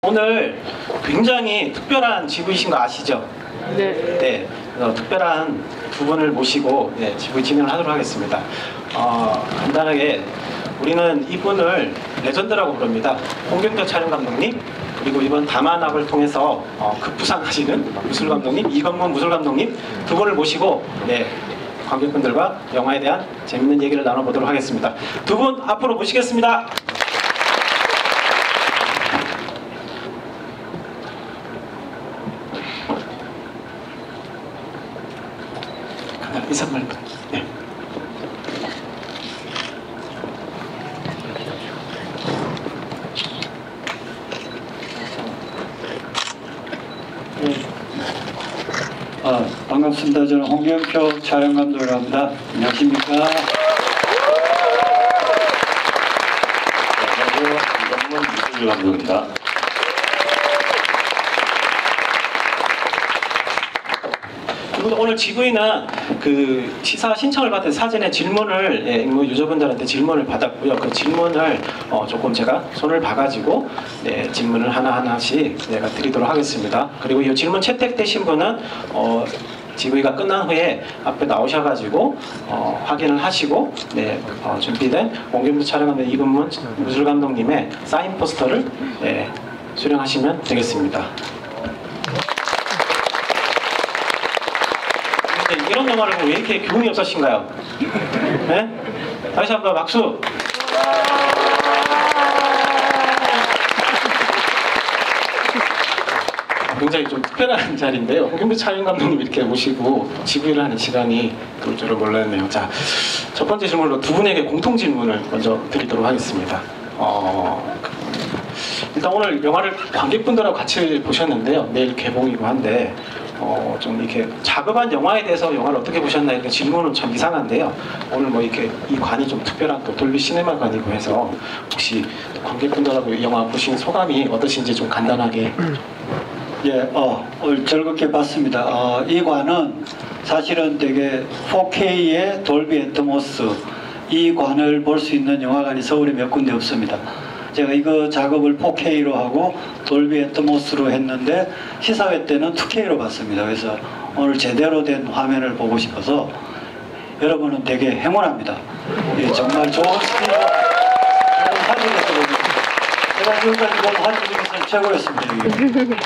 오늘 굉장히 특별한 GV이신 거 아시죠? 네. 네. 그래서 특별한 두 분을 모시고 GV 진행을 하도록 하겠습니다. 간단하게 우리는 이분을 레전드라고 부릅니다. 홍경표 촬영 감독님, 그리고 이번 다만학을 통해서 급부상하시는 무술 감독님, 이건문 무술 감독님 두 분을 모시고 관객분들과 영화에 대한 재밌는 얘기를 나눠보도록 하겠습니다. 두 분 앞으로 모시겠습니다. 인사말. 네. 반갑습니다. 저는 홍경표 촬영감독이라고 합니다. 안녕하십니까? 안녕하세요. 이건문 무술 감독입니다. 오늘 GV는 그 시사 신청을 받은 사전에 질문을 유저분들한테 질문을 받았고요. 그 질문을 조금 제가 손을 봐가지고 질문을 하나하나씩 내가 드리도록 하겠습니다. 그리고 이 질문 채택되신 분은 GV가 끝난 후에 앞에 나오셔가지고 확인을 하시고 준비된 홍경표 촬영감독 이건문 무술 감독님의 사인 포스터를 수령하시면 되겠습니다. 이런 영화를 보면 왜 이렇게 교훈이 없으신가요? 네? 다시 한번 박수! 굉장히 좀 특별한 자리인데요. 홍경표 촬영 감독님 이렇게 모시고 GV를 하는 시간이 올 줄은 몰랐네요. 자, 첫 번째 질문으로 두 분에게 공통 질문을 먼저 드리도록 하겠습니다. 일단 오늘 영화를 관객분들하고 같이 보셨는데요. 내일 개봉이고 한데 좀 이렇게 작업한 영화에 대해서 영화를 어떻게 보셨나 이렇게 질문은 참 이상한데요. 오늘 뭐 이렇게 이 관이 좀 특별한 또 돌비 시네마관이고 해서 혹시 관객분들하고 이 영화 보신 소감이 어떠신지 좀 간단하게. 오늘 즐겁게 봤습니다. 이 관은 사실은 되게 4K의 돌비 애트모스 이 관을 볼 수 있는 영화관이 서울에 몇 군데 없습니다. 제가 이거 작업을 4K로 하고 돌비 애트모스로 했는데 시사회 때는 2K로 봤습니다. 그래서 오늘 제대로 된 화면을 보고 싶어서 여러분은 되게 행운합니다. 정말 좋은 스피드, 좋은 화질에서 봅니다. 제가 지금까지 본 화질 중에서 최고였습니다.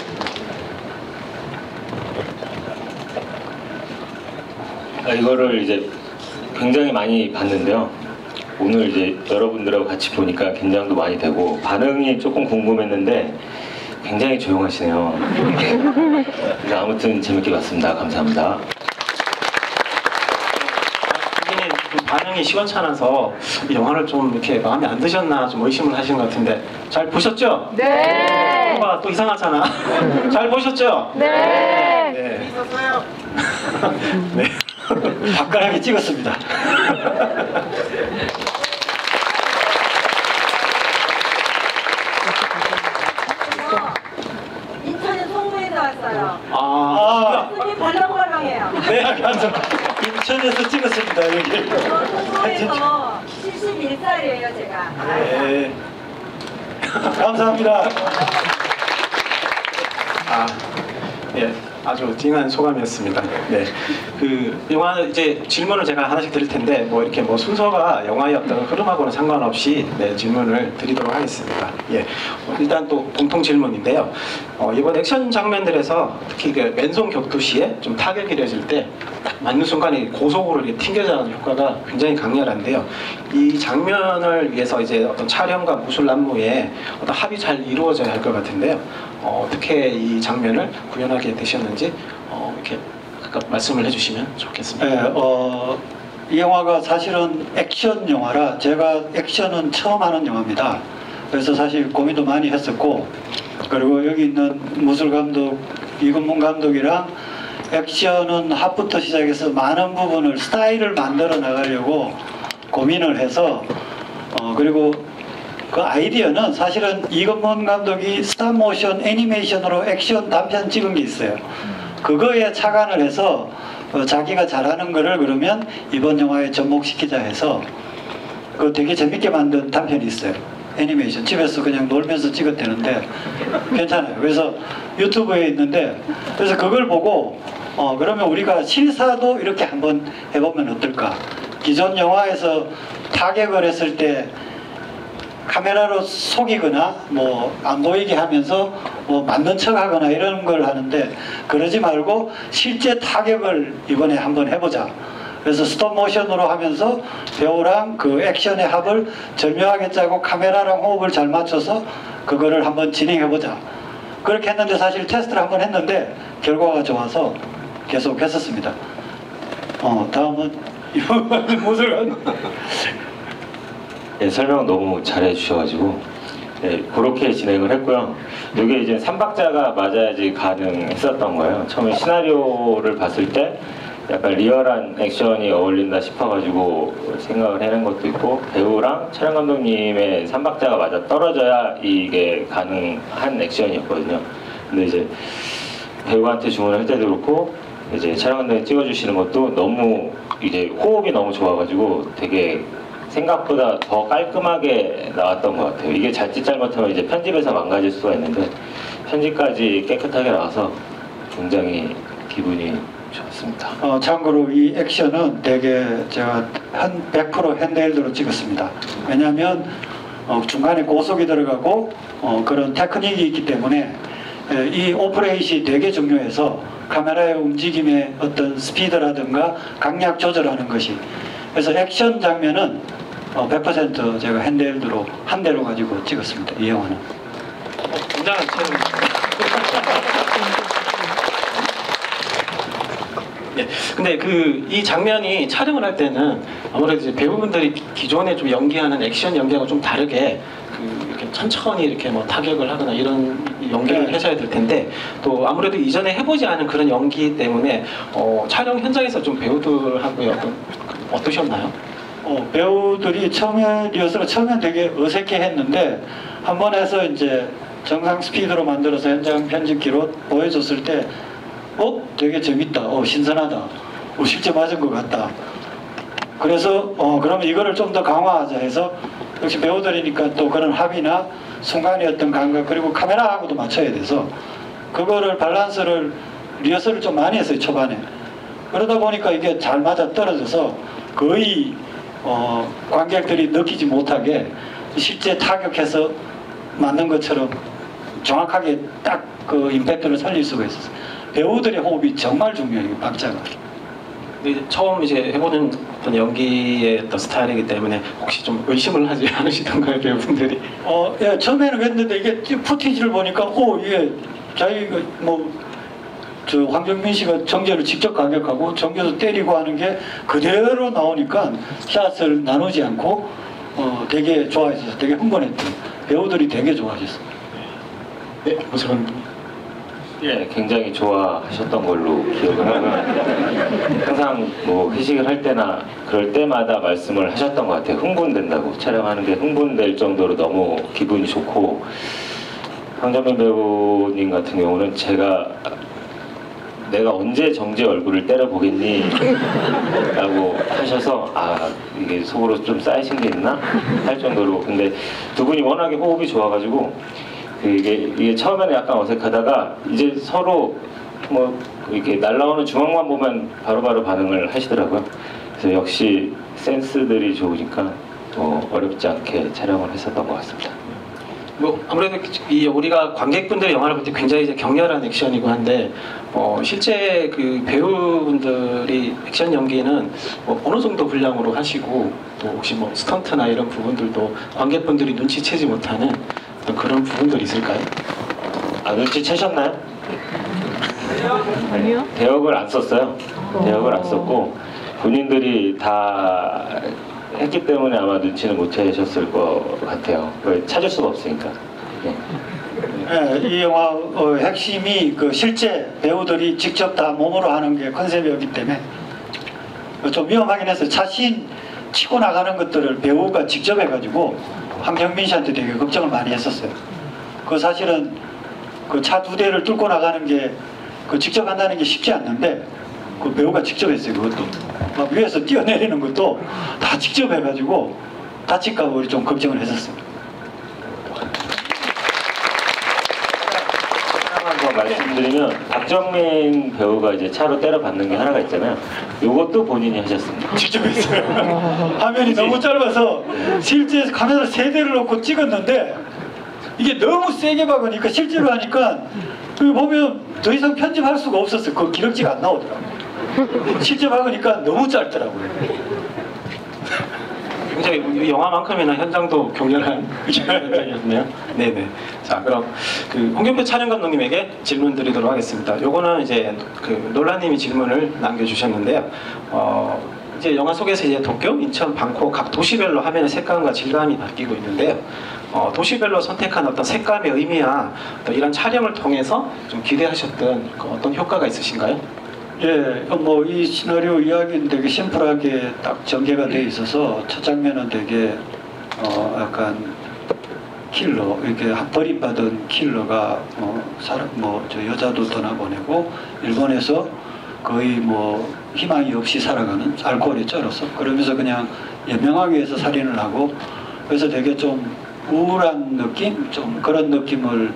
이거를 이제 굉장히 많이 봤는데요. 오늘 이제 여러분들하고 같이 보니까 긴장도 많이 되고 반응이 조금 궁금했는데 굉장히 조용하시네요. 그래서 아무튼 재밌게 봤습니다. 감사합니다. 반응이 시원찮아서 이 영화를 좀 이렇게 마음에 안 드셨나 좀 의심을 하시는 것 같은데 잘 보셨죠? 네. 뭔가 또 이상하잖아. 잘 보셨죠? 네. 네. 네. 화끈하게 찍었습니다. 인천에 송도에서 왔어요. 아, 발랑발랑해요. 네, 감사합니다. 인천에서 찍었습니다. 여기. 송도에서 71살이에요, 제가. 네. 감사합니다. 예, 아주 찡한 소감이었습니다. 네, 그 영화 이제 질문을 제가 하나씩 드릴 텐데 뭐 이렇게 뭐 순서가 영화의 어떤 흐름하고는 상관없이 질문을 드리도록 하겠습니다. 예, 일단 또 공통 질문인데요. 이번 액션 장면들에서 특히 그 맨손 격투 시에 좀 타격이 이뤄질 때 딱 맞는 순간에 고속으로 이렇게 튕겨져가는 효과가 굉장히 강렬한데요. 이 장면을 위해서 이제 어떤 촬영과 무술 안무에 어떤 합이 잘 이루어져야 할 것 같은데요. 어떻게 이 장면을 구현하게 되셨는지 이렇게 아까 말씀을 해주시면 좋겠습니다. 네, 이 영화가 사실은 액션 영화라 제가 액션은 처음 하는 영화입니다. 그래서 사실 고민도 많이 했었고, 그리고 여기 있는 무술 감독 이건문 감독이랑 액션은 합부터 시작해서 많은 부분을 스타일을 만들어 나가려고 고민을 해서 그리고 그 아이디어는 사실은 이건문 감독이 스탑모션 애니메이션으로 액션 단편 찍은 게 있어요. 그거에 착안을 해서 자기가 잘하는 거를 그러면 이번 영화에 접목시키자 해서 그 되게 재밌게 만든 단편이 있어요. 애니메이션 집에서 그냥 놀면서 찍었대는데 괜찮아요. 그래서 유튜브에 있는데 그래서 그걸 보고 그러면 우리가 실사도 이렇게 한번 해보면 어떨까? 기존 영화에서 타격을 했을 때 카메라로 속이거나 뭐 안 보이게 하면서 뭐 맞는 척하거나 이런 걸 하는데 그러지 말고 실제 타격을 이번에 한번 해보자. 그래서 스톱 모션으로 하면서 배우랑 그 액션의 합을 절묘하게 짜고 카메라랑 호흡을 잘 맞춰서 그거를 한번 진행해보자. 그렇게 했는데 사실 테스트를 한번 했는데 결과가 좋아서 계속 했었습니다. 다음은 무슨 예, 설명 너무 잘해 주셔가지고 예, 그렇게 진행을 했고요. 이게 이제 3박자가 맞아야지 가능했었던 거예요. 처음에 시나리오를 봤을 때 약간 리얼한 액션이 어울린다 싶어가지고 생각을 해낸 것도 있고 배우랑 촬영 감독님의 3박자가 맞아 떨어져야 이게 가능한 액션이었거든요. 근데 이제 배우한테 주문을 할 때도 그렇고 이제 촬영 감독님 찍어주시는 것도 너무 이제 호흡이 너무 좋아가지고 되게 생각보다 더 깔끔하게 나왔던 것 같아요. 이게 잘짓 잘못하면 이제 편집에서 망가질 수가 있는데 편집까지 깨끗하게 나와서 굉장히 기분이 좋았습니다. 참고로 이 액션은 되게 제가 한 100% 핸드헬드로 찍었습니다. 왜냐하면 중간에 고속이 들어가고 그런 테크닉이 있기 때문에 이 오퍼레이션이 되게 중요해서 카메라의 움직임의 어떤 스피드라든가 강약 조절하는 것이 그래서 액션 장면은 100% 제가 핸드헬드로 한 대로 가지고 찍었습니다. 이 영화는. 굉장한 체험. 네, 근데 이 장면이 촬영을 할 때는 아무래도 이제 배우분들이 기존에 좀 연기하는 액션 연기하고 좀 다르게 이렇게 천천히 이렇게 뭐 타격을 하거나 이런 연기를 네. 하셔야 될 텐데 또 아무래도 이전에 해보지 않은 그런 연기 때문에 촬영 현장에서 좀 배우들하고 어떠셨나요? 배우들이 처음에 리허설을 처음에 되게 어색해 했는데 한 번 해서 이제 정상 스피드로 만들어서 현장 편집기로 보여줬을 때 되게 재밌다. 신선하다. 실제 맞은 것 같다. 그래서 그러면 이거를 좀 더 강화하자 해서 역시 배우들이니까 또 그런 합의나 순간의 어떤 감각 그리고 카메라하고도 맞춰야 돼서 그거를 밸런스를 리허설을 좀 많이 했어요. 초반에. 그러다 보니까 이게 잘 맞아 떨어져서 거의 관객들이 느끼지 못하게 실제 타격해서 맞는 것처럼 정확하게 딱 그 임팩트를 살릴 수가 있었어요. 배우들의 호흡이 정말 중요해요. 박자가. 근데 처음 이제 해보는 어떤 연기의 어떤 스타일이기 때문에 혹시 좀 의심을 하지 않으시던가요, 배우분들이? 예, 처음에는 했는데 이게 푸티지를 보니까 이게 자기가 저 황정민 씨가 정재를 직접 가격하고 정재도 때리고 하는 게 그대로 나오니까 샷을 나누지 않고 되게 좋아했어요. 되게 흥분했대요. 배우들이 되게 좋아하셨어요. 네, 무슨 예, 굉장히 좋아하셨던 걸로 기억을 하고요. 항상 뭐 회식을 할 때나 그럴 때마다 말씀을 하셨던 것 같아요. 흥분된다고 촬영하는 게 흥분될 정도로 너무 기분이 좋고 황정민 배우님 같은 경우는 내가 언제 정재 얼굴을 때려보겠니? 라고 하셔서 이게 속으로 좀 쌓이신 게 있나? 할 정도로 근데 두 분이 워낙에 호흡이 좋아가지고 이게 처음에는 약간 어색하다가 이제 서로 뭐 이렇게 날라오는 주먹만 보면 바로바로 반응을 하시더라고요. 그래서 역시 센스들이 좋으니까 어렵지 않게 촬영을 했었던 것 같습니다. 뭐 아무래도 우리가 관객분들의 영화를 볼 때 굉장히 이제 격렬한 액션이고 한데 실제 그 배우분들이 액션 연기는 어느 정도 분량으로 하시고 또 혹시 뭐 스턴트나 이런 부분들도 관객분들이 눈치채지 못하는 그런 부분들이 있을까요? 눈치채셨나요? 아니요. 대역을 안 썼어요. 대역을 안 썼고 본인들이 다 했기 때문에 아마 눈치는 못 채셨을 것 같아요. 찾을 수가 없으니까. 네. 네, 이 영화 핵심이 그 실제 배우들이 직접 다 몸으로 하는 게 컨셉이었기 때문에 좀 위험하긴 했어요. 차신 치고 나가는 것들을 배우가 직접 해가지고 황정민 씨한테 되게 걱정을 많이 했었어요. 그 사실은 그 차 2대를 뚫고 나가는 게 직접 한다는 게 쉽지 않는데 그 배우가 직접 했어요. 그것도 막 위에서 뛰어내리는 것도 다 직접 해가지고 다칠까 봐 우리 좀 걱정을 했었어요. 한번 말씀드리면 박정민 배우가 이제 차로 때려 받는 게 하나가 있잖아요. 요것도 본인이 하셨습니다. 직접 했어요. 화면이 너무 짧아서 실제 카메라 3대를 놓고 찍었는데 이게 너무 세게 박으니까 실제로 하니까 그 보면 더 이상 편집할 수가 없었어요. 그 기록지가 안 나오더라고요. 실제 박으니까 너무 짧더라고요. 굉장히 영화만큼이나 현장도 격렬한 현장이었네요. 네네. 자, 그럼 그 홍경표 촬영 감독님에게 질문 드리도록 하겠습니다. 요거는 이제 그 놀라님이 질문을 남겨주셨는데요. 이제 영화 속에서 이제 도쿄, 인천, 방콕 각 도시별로 화면의 색감과 질감이 바뀌고 있는데요. 도시별로 선택한 어떤 색감의 의미야 또 이런 촬영을 통해서 좀 기대하셨던 그 어떤 효과가 있으신가요? 예, 뭐 이 시나리오 이야기는 되게 심플하게 딱 전개가 돼 있어서 첫 장면은 되게 약간 킬러, 이렇게 버림받은 킬러가 사람 저 여자도 떠나보내고 일본에서 거의 뭐 희망이 없이 살아가는 알코올에 쩔어서 그러면서 그냥 연명하기 위해서 살인을 하고 그래서 되게 좀 우울한 느낌, 좀 그런 느낌을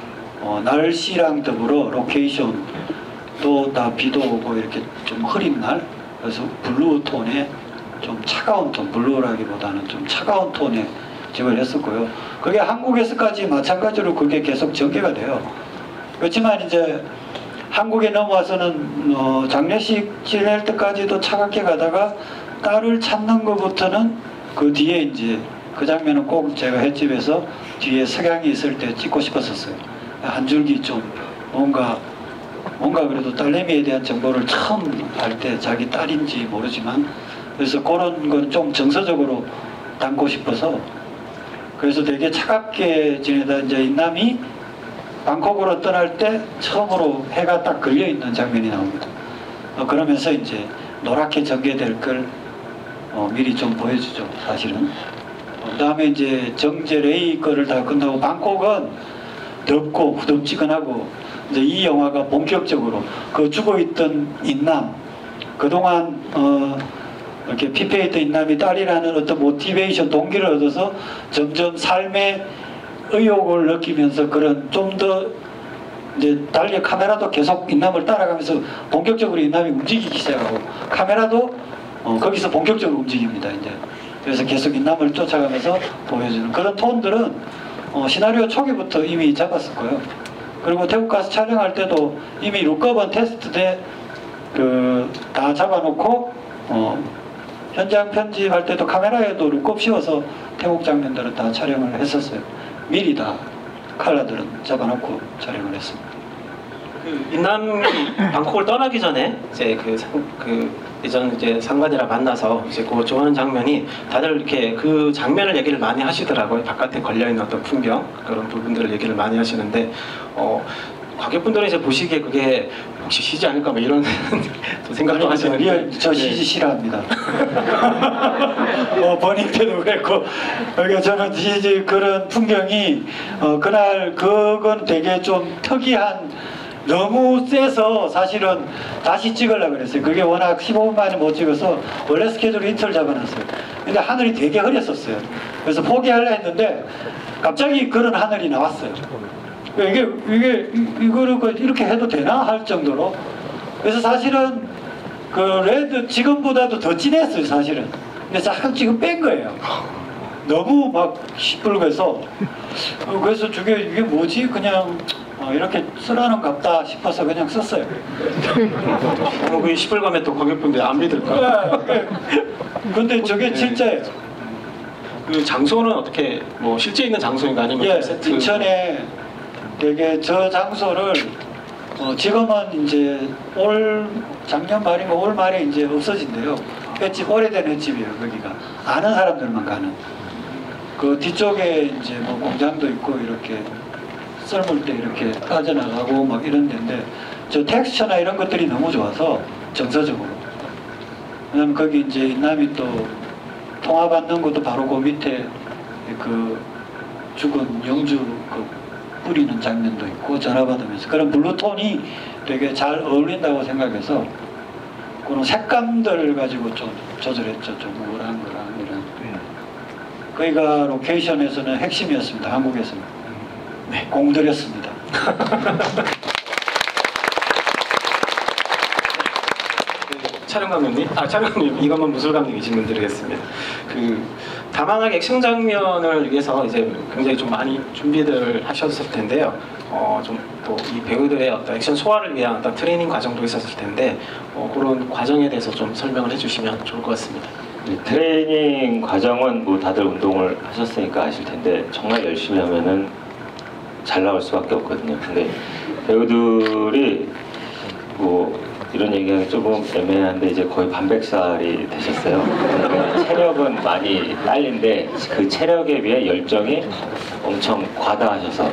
날씨랑 더불어 로케이션 또 다 비도 오고 이렇게 좀 흐린 날 그래서 블루 톤에 좀 차가운 톤, 블루라기보다는 좀 차가운 톤에 찍을 했었고요. 그게 한국에서까지 마찬가지로 그게 계속 전개가 돼요. 그렇지만 이제 한국에 넘어와서는 장례식 지낼 때까지도 차갑게 가다가 딸을 찾는 것부터는 그 뒤에 이제 그 장면은 꼭 제가 횟집에서 뒤에 석양이 있을 때 찍고 싶었었어요. 한 줄기 좀 뭔가 그래도 딸내미에 대한 정보를 처음 알 때 자기 딸인지 모르지만 그래서 그런 건 좀 정서적으로 담고 싶어서 그래서 되게 차갑게 지내다 이제 인남이 방콕으로 떠날 때 처음으로 해가 딱 걸려 있는 장면이 나옵니다. 그러면서 이제 노랗게 전개될 걸 미리 좀 보여주죠, 사실은. 그 다음에 이제 정제 레이 거를 다 끝나고 방콕은 덥고 후덥지근하고 이제 이 영화가 본격적으로 그 죽어있던 인남 그동안 이렇게 피폐했던 인남이 딸이라는 어떤 모티베이션 동기를 얻어서 점점 삶의 의욕을 느끼면서 그런 좀 더 이제 달리 카메라도 계속 인남을 따라가면서 본격적으로 인남이 움직이기 시작하고 카메라도 거기서 본격적으로 움직입니다. 이제 그래서 계속 인남을 쫓아가면서 보여주는 그런 톤들은 시나리오 초기부터 이미 잡았었고요. 그리고 태국 가서 촬영할 때도 이미 룩업은 테스트 때 다 잡아놓고 현장 편집할 때도 카메라에도 룩업 씌워서 태국 장면들은 다 촬영을 했었어요. 미리 다 컬러들은 잡아놓고 촬영을 했습니다. 그 인남이 방콕을 떠나기 전에 이제 예전 이제 상관이랑 만나서 이제 그 좋아하는 장면이 다들 이렇게 그 장면을 얘기를 많이 하시더라고요. 바깥에 걸려 있는 어떤 풍경 그런 부분들을 얘기를 많이 하시는데 관객분들은 이제 보시기에 그게 혹시 CG 아닐까 뭐 이런 생각도 하시는데 저 CG 싫어합니다. 버닝 때도 그랬고 그러니까 저는 CG 그런 풍경이 그날 그건 되게 좀 특이한 너무 세서 사실은 다시 찍으려고 그랬어요. 그게 워낙 15분 만에 못 찍어서 원래 스케줄을 이틀 잡아놨어요. 근데 하늘이 되게 흐렸었어요. 그래서 포기하려 했는데 갑자기 그런 하늘이 나왔어요. 이거를 이렇게 해도 되나 할 정도로. 그래서 사실은 그 레드 지금보다도 더 진했어요, 사실은. 근데 잠깐 지금 뺀 거예요. 너무 막 시뻘겋어서. 그래서 이게 뭐지? 그냥 이렇게 쓰라는 갑다 싶어서 그냥 썼어요. 그 시뻘감에 또 관객분들이 안 믿을까? 근데 저게 진짜예요. 그 장소는 어떻게 뭐 실제 있는 장소인가 아니면 예, 세트? 인천에 되게 저 장소를 지금은 이제 작년 말인가 올 말에 이제 없어진대요. 횟집 오래된 횟집이에요. 거기가 아는 사람들만 가는. 그 뒤쪽에 이제 뭐 공장도 있고 이렇게 썰물 때 이렇게 빠져나가고 막 이런 데인데 저 텍스처나 이런 것들이 너무 좋아서 정서적으로. 왜냐면 거기 이제 인남이 또 통화 받는 것도 바로 그 밑에 그 죽은 영주 그 뿌리는 장면도 있고 전화 받으면서 그런 블루톤이 되게 잘 어울린다고 생각해서 그런 색감들을 가지고 좀 조절했죠. 좀 우울한 거랑 이런. 거기가 로케이션에서는 핵심이었습니다. 한국에서는. 네, 공들였습니다. 촬영 감독님 이것만 무술 감독님 질문 드리겠습니다. 그 다만하게 액션 장면을 위해서 이제 굉장히 좀 많이 준비들 하셨을 텐데요. 좀 또 이 배우들의 어떤 액션 소화를 위한 어떤 트레이닝 과정도 있었을 텐데 그런 과정에 대해서 좀 설명을 해주시면 좋을 것 같습니다. 트레이닝 과정은 뭐 다들 운동을 하셨으니까 아실 텐데 정말 열심히 하면은 잘 나올 수밖에 없거든요. 근데 배우들이 뭐 이런 얘기하기 조금 애매한데 이제 거의 반백살이 되셨어요. 그러니까 체력은 많이 딸린데 그 체력에 비해 열정이 엄청 과다하셔서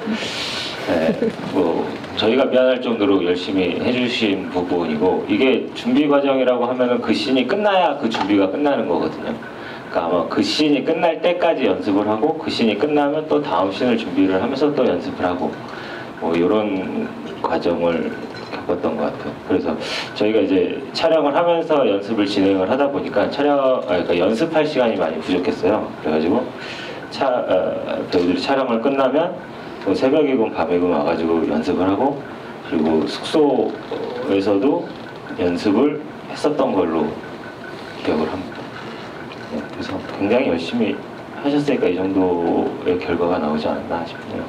뭐 저희가 미안할 정도로 열심히 해주신 부분이고, 이게 준비 과정이라고 하면은 그 씬이 끝나야 그 준비가 끝나는 거거든요. 그러니까 아마 그 씬이 끝날 때까지 연습을 하고 그 씬이 끝나면 또 다음 씬을 준비를 하면서 또 연습을 하고 뭐 이런 과정을 겪었던 것 같아요. 그래서 저희가 이제 촬영을 하면서 연습을 진행을 하다 보니까 그러니까 연습할 시간이 많이 부족했어요. 그래가지고 배우들이 촬영을 끝나면 뭐 새벽이건 밤이건 와가지고 연습을 하고, 그리고 숙소에서도 연습을 했었던 걸로 기억을 합니다. 네, 그래서 굉장히 열심히 하셨으니까 이 정도의 결과가 나오지 않았나 싶네요.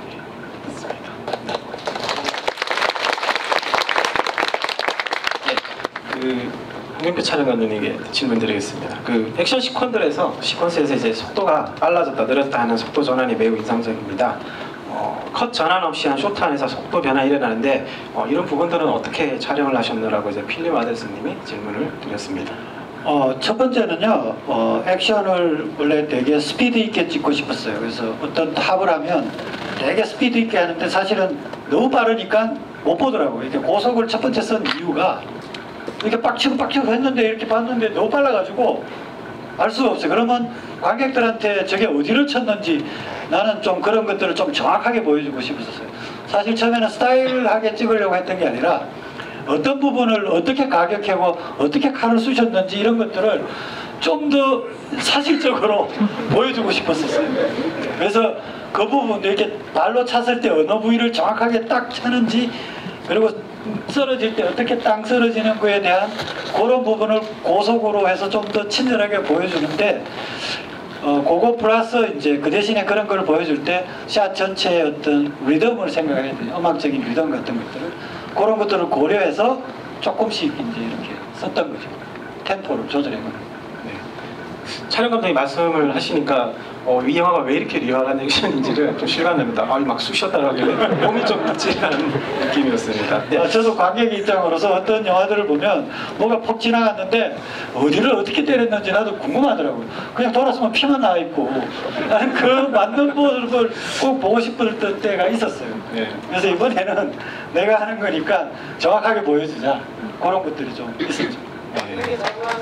홍준표 촬영 감독님에게 질문드리겠습니다. 그 액션 시퀀스에서 이제 속도가 빨라졌다 늘었다 하는 속도 전환이 매우 인상적입니다. 컷 전환 없이 한 쇼트 안에서 속도 변화가 일어나는데 이런 부분들은 어떻게 촬영을 하셨느라고 이제 필립 아델스님이 질문을 드렸습니다. 첫 번째는요, 액션을 원래 되게 스피드 있게 찍고 싶었어요. 그래서 어떤 합을 하면 되게 스피드 있게 하는데 사실은 너무 빠르니까 못 보더라고요. 이렇게 고속을 첫 번째 쓴 이유가 이렇게 빡치고 했는데 이렇게 봤는데 너무 빨라가지고 알 수가 없어요. 그러면 관객들한테 저게 어디를 쳤는지 나는 좀 그런 것들을 좀 정확하게 보여주고 싶었어요. 사실 처음에는 스타일하게 찍으려고 했던 게 아니라 어떤 부분을 어떻게 가격하고 어떻게 칼을 쑤셨는지 이런 것들을 좀 더 사실적으로 보여주고 싶었어요. 그래서 그 부분도 이렇게 발로 찼을 때 어느 부위를 정확하게 딱 차는지, 그리고 쓰러질 때 어떻게 땅 쓰러지는 거에 대한 그런 부분을 고속으로 해서 좀 더 친절하게 보여주는데, 그거 플러스 이제 그 대신에 그런 걸 보여줄 때 샷 전체의 어떤 리듬을 생각해야 돼요. 음악적인 리듬 같은 것들을, 그런 것들을 고려해서 조금씩 이제 이렇게 썼던 거죠. 템포를 조절해가지고. 촬영 감독님 말씀을 하시니까 이 영화가 왜 이렇게 리얼한 액션인지를 좀 실감납니다. 막 쑤셨다고 하길래 몸이 좀 묵직한 느낌이었습니다. 네. 저도 관객 입장으로서 어떤 영화들을 보면 뭐가 퍽 지나갔는데 어디를 어떻게 때렸는지 나도 궁금하더라고요. 그냥 돌아서면 피만 나와 있고 나는 그 맞는 모습을 꼭 보고 싶을 때가 있었어요. 네. 그래서 이번에는 내가 하는 거니까 정확하게 보여주자, 그런 것들이 좀 있었죠. 네.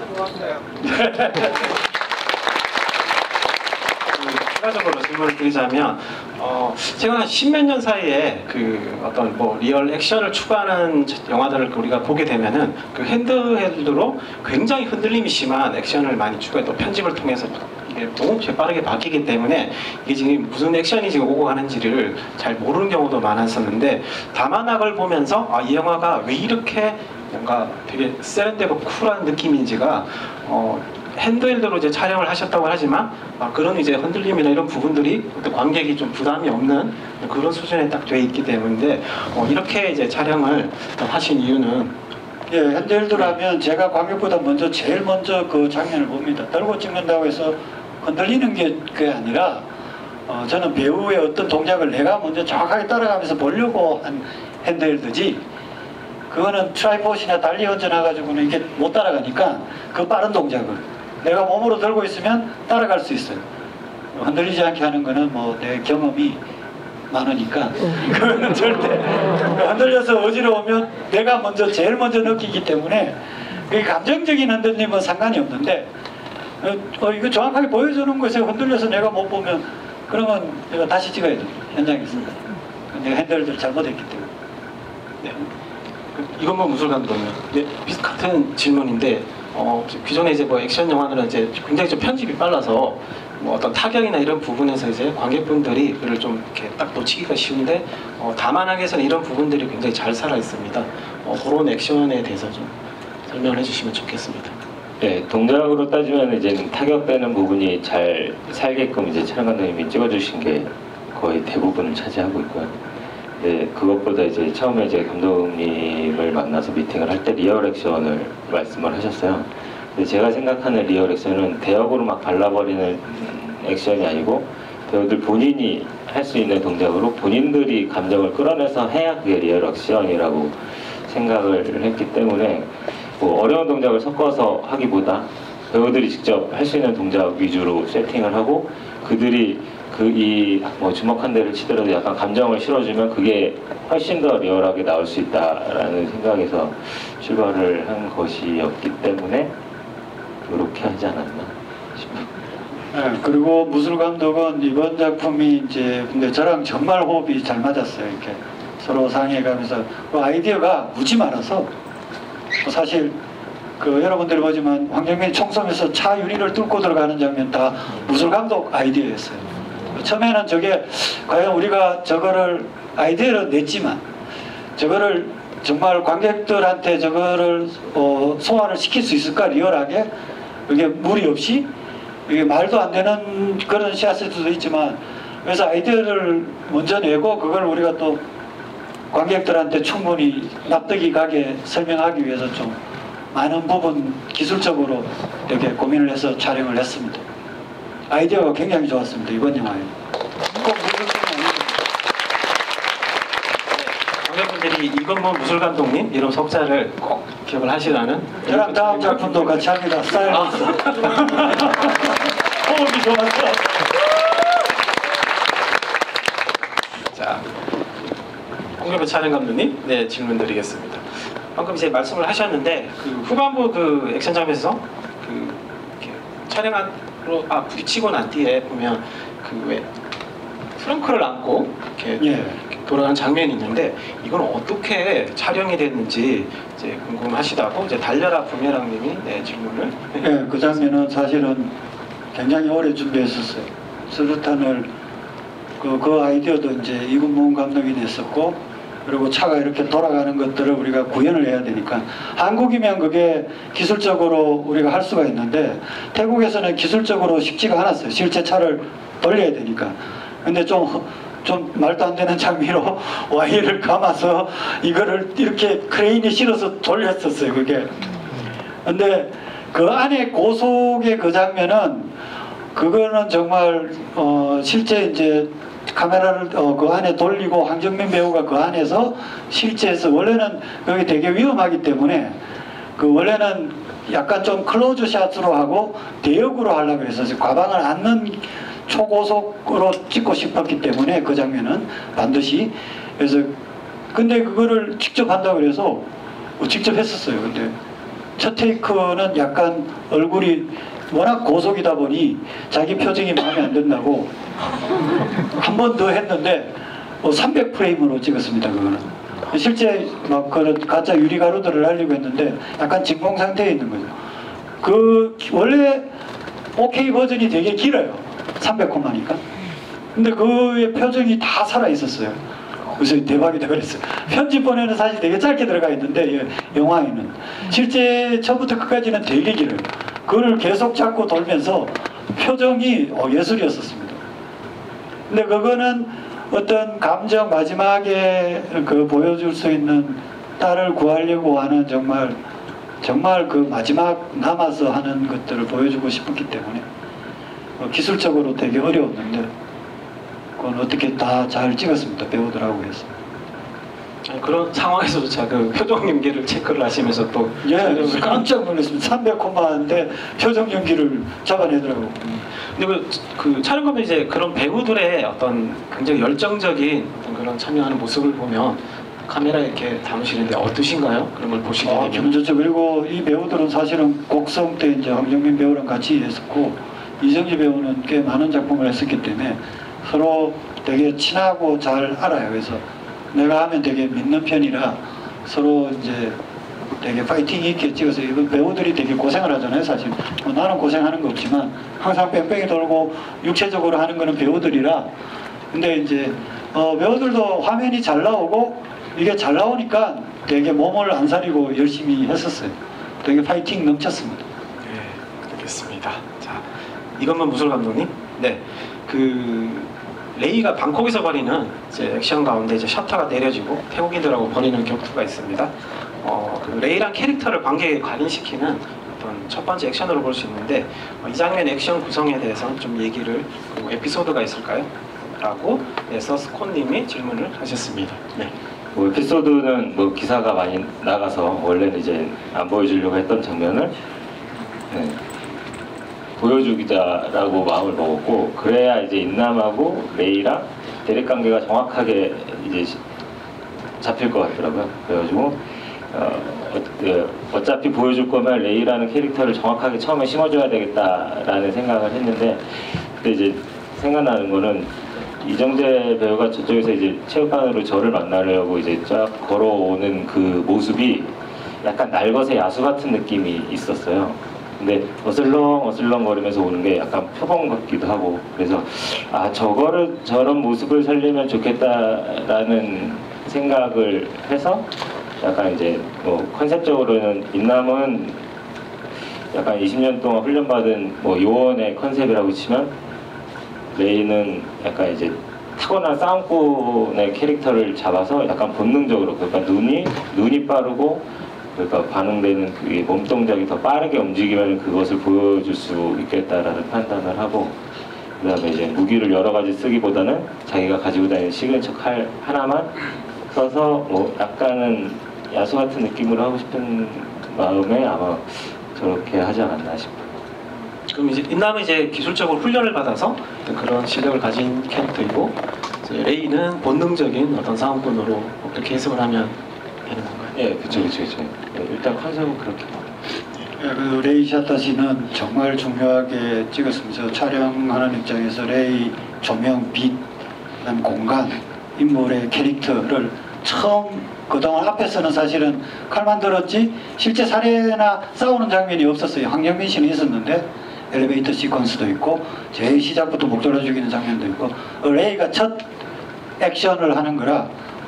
추가적으로 질문을 드리자면 제가 한 십몇 년 사이에 그 어떤 뭐 리얼 액션을 추구하는 영화들을 우리가 보게 되면은 그 핸드헬드로 굉장히 흔들림이 심한 액션을 많이 추구해, 또 편집을 통해서 이게 너무 빠르게 바뀌기 때문에 이게 지금 무슨 액션이 지금 오고 가는지를 잘 모르는 경우도 많았었는데, 다만악을 보면서 이 영화가 왜 이렇게 뭔가 되게 세련되고 쿨한 느낌인지가 핸드헬드로 이제 촬영을 하셨다고 하지만 그런 이제 흔들림이나 이런 부분들이 관객이 좀 부담이 없는 그런 수준에 딱 돼 있기 때문에 이렇게 이제 촬영을 하신 이유는, 예, 핸드헬드라면 제가 관객보다 제일 먼저 그 장면을 봅니다. 들고 찍는다고 해서 흔들리는 게 그게 아니라 저는 배우의 어떤 동작을 내가 먼저 정확하게 따라가면서 보려고 한 핸드헬드지, 그거는 트라이포드나 달리 얹어놔가지고는 이게 못 따라가니까 그 빠른 동작을 내가 몸으로 들고 있으면 따라갈 수 있어요. 흔들리지 않게 하는 거는 뭐 내 경험이 많으니까 그거는 절대 흔들려서 어지러우면 내가 제일 먼저 느끼기 때문에 그게 감정적인 흔들림은 상관이 없는데, 이거 정확하게 보여주는 것에 흔들려서 내가 못 보면 그러면 내가 다시 찍어야 돼요, 현장에서. 내가 핸들을 잘못했기 때문에. 네. 이건 뭐 무술 감독님, 네, 같은 질문인데 기존에 이제 뭐 액션 영화들은 이제 굉장히 좀 편집이 빨라서 뭐 어떤 타격이나 이런 부분에서 이제 관객분들이 그를 좀 이렇게 딱 놓치기가 쉬운데 다만악에서는 이런 부분들이 굉장히 잘 살아 있습니다. 그런 액션에 대해서 좀 설명을 해주시면 좋겠습니다. 네, 동작으로 따지면 이제 타격되는 부분이 잘 살게끔 이제 촬영 감독님이 찍어주신 게 거의 대부분을 차지하고 있고요. 네, 그것보다 이제 처음에 이제 감독님을 만나서 미팅을 할 때 리얼 액션을 말씀을 하셨어요. 근데 제가 생각하는 리얼 액션은 대역으로 막 발라버리는 액션이 아니고 배우들 본인이 할 수 있는 동작으로 본인들이 감정을 끌어내서 해야 그게 리얼 액션이라고 생각을 했기 때문에 뭐 어려운 동작을 섞어서 하기보다 배우들이 직접 할 수 있는 동작 위주로 세팅을 하고 그들이 뭐 주먹 한 대를 치더라도 약간 감정을 실어주면 그게 훨씬 더 리얼하게 나올 수 있다라는 생각에서 출발을 한 것이었기 때문에 이렇게 하지 않았나 싶어요. 네, 그리고 무술 감독은 이번 작품이 이제 근데 저랑 정말 호흡이 잘 맞았어요. 이렇게 서로 상의해가면서 그 아이디어가 무지 많아서 사실 그 여러분들이 보지만 황정민이 총 쏘면서 차 유리를 뚫고 들어가는 장면 다 무술 감독 아이디어였어요. 처음에는 저게 과연 우리가 저거를 아이디어를 냈지만 저거를 정말 관객들한테 저거를 소화를 시킬 수 있을까 리얼하게 그게 무리 없이 이게 말도 안 되는 그런 샷일 있지만 그래서 아이디어를 먼저 내고 그걸 우리가 또 관객들한테 충분히 납득이 가게 설명하기 위해서 좀 많은 부분 기술적으로 이렇게 고민을 해서 촬영을 했습니다. 아이디어가 굉장히 좋았습니다. 이번 영화에. 꼭 무술뿐만 아니고 관객분들이 이건모 무술 감독님 이름 석자를 꼭 기억을 하시라는 저랑 다음 작품도 같이 합니다. 사이런스. 호흡이 좋았어. 자, 홍경표 촬영 감독님, 네 질문 드리겠습니다. 방금 이제 말씀을 하셨는데 그 후반부 그 액션 장면에서 그 이렇게 촬영하러 부딪히고 난 뒤에 보면 그 왜 트렁크를 안고 이렇게 예. 돌아가는 장면이 있는데 이건 어떻게 촬영이 됐는지 이제 궁금하시다고 이제 달려라 부메랑님이 네 질문을. 네, 그 장면은 사실은 굉장히 오래 준비했었어요. 수류탄을 그 아이디어도 이제 이군문 감독이 냈었고 그리고 차가 이렇게 돌아가는 것들을 우리가 구현을 해야 되니까 한국이면 그게 기술적으로 우리가 할 수가 있는데 태국에서는 기술적으로 쉽지가 않았어요. 실제 차를 돌려야 되니까. 근데 좀 말도 안 되는 장비로 와이어를 감아서 이거를 이렇게 크레인에 실어서 돌렸었어요. 그게. 근데 그 안에 고속의 그 장면은 그거는 정말 실제 이제 카메라를 그 안에 돌리고 황정민 배우가 그 안에서 실제에서 원래는 그게 되게 위험하기 때문에 그 원래는 약간 좀 클로즈 샷으로 하고 대역으로 하려고 그랬어요. 과방을 안는 초고속으로 찍고 싶었기 때문에 그 장면은 반드시 그래서 근데 그거를 직접 한다고 그래서 직접 했었어요. 근데 첫 테이크는 약간 얼굴이 워낙 고속이다 보니 자기 표정이 마음에 안 든다고 한 번 더 했는데 300프레임으로 찍었습니다. 그거는 실제 막 그런 가짜 유리가루들을 날리고 했는데 약간 진공 상태에 있는 거죠. 그 원래 OK 버전이 되게 길어요. 300콤마니까. 근데 그의 표정이 다 살아 있었어요. 그래서 대박이다 그랬어요. 편집본에는 사실 되게 짧게 들어가 있는데 영화에는 실제 처음부터 끝까지는 되게 길어요. 그걸 계속 잡고 돌면서 표정이 예술이었었습니다. 근데 그거는 어떤 감정 마지막에 그 보여줄 수 있는 딸을 구하려고 하는 정말 그 마지막 남아서 하는 것들을 보여주고 싶었기 때문에 기술적으로 되게 어려웠는데 그건 어떻게 다 잘 찍었습니다. 배우들하고 해서. 그런 상황에서조차 그 표정 연기를 체크를 하시면서 또 예, 깜짝 놀랐습니다. 300콤마인데 표정 연기를 잡아내더라고요. 근데 그 촬영 가면 이제 그런 배우들의 어떤 굉장히 열정적인 어떤 그런 참여하는 모습을 보면 카메라에 이렇게 담으시는데 어떠신가요? 그런 걸 보시게 되면. 좋죠. 그리고 이 배우들은 사실은 곡성 때 이제 황정민 배우랑 같이 했었고 이정지 배우는 꽤 많은 작품을 했었기 때문에 서로 되게 친하고 잘 알아요. 그래서 내가 하면 되게 믿는 편이라 서로 이제 되게 파이팅 있게 찍어서 이건 배우들이 되게 고생을 하잖아요. 사실 나는 고생하는 거 없지만 항상 뺑뺑이 돌고 육체적으로 하는 거는 배우들이라 근데 이제 배우들도 화면이 잘 나오고 이게 잘 나오니까 되게 몸을 안 사리고 열심히 했었어요. 되게 파이팅 넘쳤습니다. 네, 알겠습니다. 자, 이것만 무술 감독님. 네, 그 레이가 방콕에서 벌이는 이제 액션 가운데 이제 셔터가 내려지고 태국인들하고 벌이는 격투가 있습니다. 그 레이란 캐릭터를 관객에 각인시키는 어떤 첫 번째 액션으로 볼 수 있는데 이 장면 액션 구성에 대해서 좀 얘기를 그리고 에피소드가 있을까요? 라고 네, 서스콘님이 질문을 하셨습니다. 네. 뭐 에피소드는 뭐 기사가 많이 나가서 원래는 이제 안 보여주려고 했던 장면을 네, 보여주기자라고 마음을 먹었고 그래야 이제 인남하고 레이랑 대립 관계가 정확하게 이제 잡힐 것 같더라고요. 그래가지고 어차피 보여줄 거면 레이라는 캐릭터를 정확하게 처음에 심어줘야 되겠다라는 생각을 했는데 근데 이제 생각나는 거는 이정재 배우가 저쪽에서 이제 체육관으로 저를 만나려고 이제 쫙 걸어오는 그 모습이 약간 날것의 야수 같은 느낌이 있었어요. 근데 어슬렁 거리면서 오는 게 약간 표범 같기도 하고 그래서 아 저거를 저런 모습을 살리면 좋겠다라는 생각을 해서 약간 이제 뭐 컨셉적으로는 인남은 약간 20년 동안 훈련받은 뭐 요원의 컨셉이라고 치면 레이는 약간 이제 타고난 싸움꾼의 캐릭터를 잡아서 약간 본능적으로 그러니까 눈이 빠르고 그러니까 반응되는 그 몸 동작이 더 빠르게 움직이면 그것을 보여줄 수 있겠다라는 판단을 하고 그다음에 이제 무기를 여러 가지 쓰기보다는 자기가 가지고 다니는 시그니처 칼 하나만 써서 뭐 약간은 야수 같은 느낌으로 하고 싶은 마음에 아마 저렇게 하지 않았나 싶어요. 그럼 이제 인남은 이제 기술적으로 훈련을 받아서 어떤 그런 실력을 가진 캐릭터이고 이제 레이는 본능적인 어떤 싸움꾼으로 그렇게 해석을 하면 되는 건가요? 예, 그쵸. 네, 일단 컨셉은 그렇게. 그 레이 샤타시는 정말 중요하게 찍었습니다. 촬영하는 입장에서 레이 조명, 빛, 그다음 공간, 인물의 캐릭터를 처음 그동안 앞에서는 사실은 칼만 들었지 실제 살해나 싸우는 장면이 없었어요. 황영민 씨는 있었는데 엘리베이터 시퀀스도 있고 제일 시작부터 목 돌려 죽이는 장면도 있고 레이가 첫 액션을 하는 거라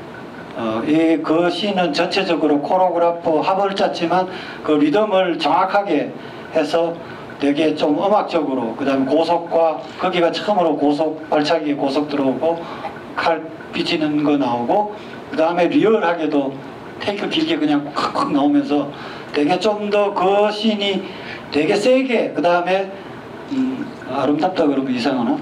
그 씬은 전체적으로 코로그라프 합을 짰지만 그 리듬을 정확하게 해서 되게 좀 음악적으로 그 다음에 고속과 거기가 처음으로 고속 발차기 고속 들어오고 칼 비치는 거 나오고 그 다음에 리얼하게도 테이크 길게 그냥 콱콱 나오면서 되게 좀 더 그 씬이 되게 세게 그 다음에 아름답다 그러면 이상하나?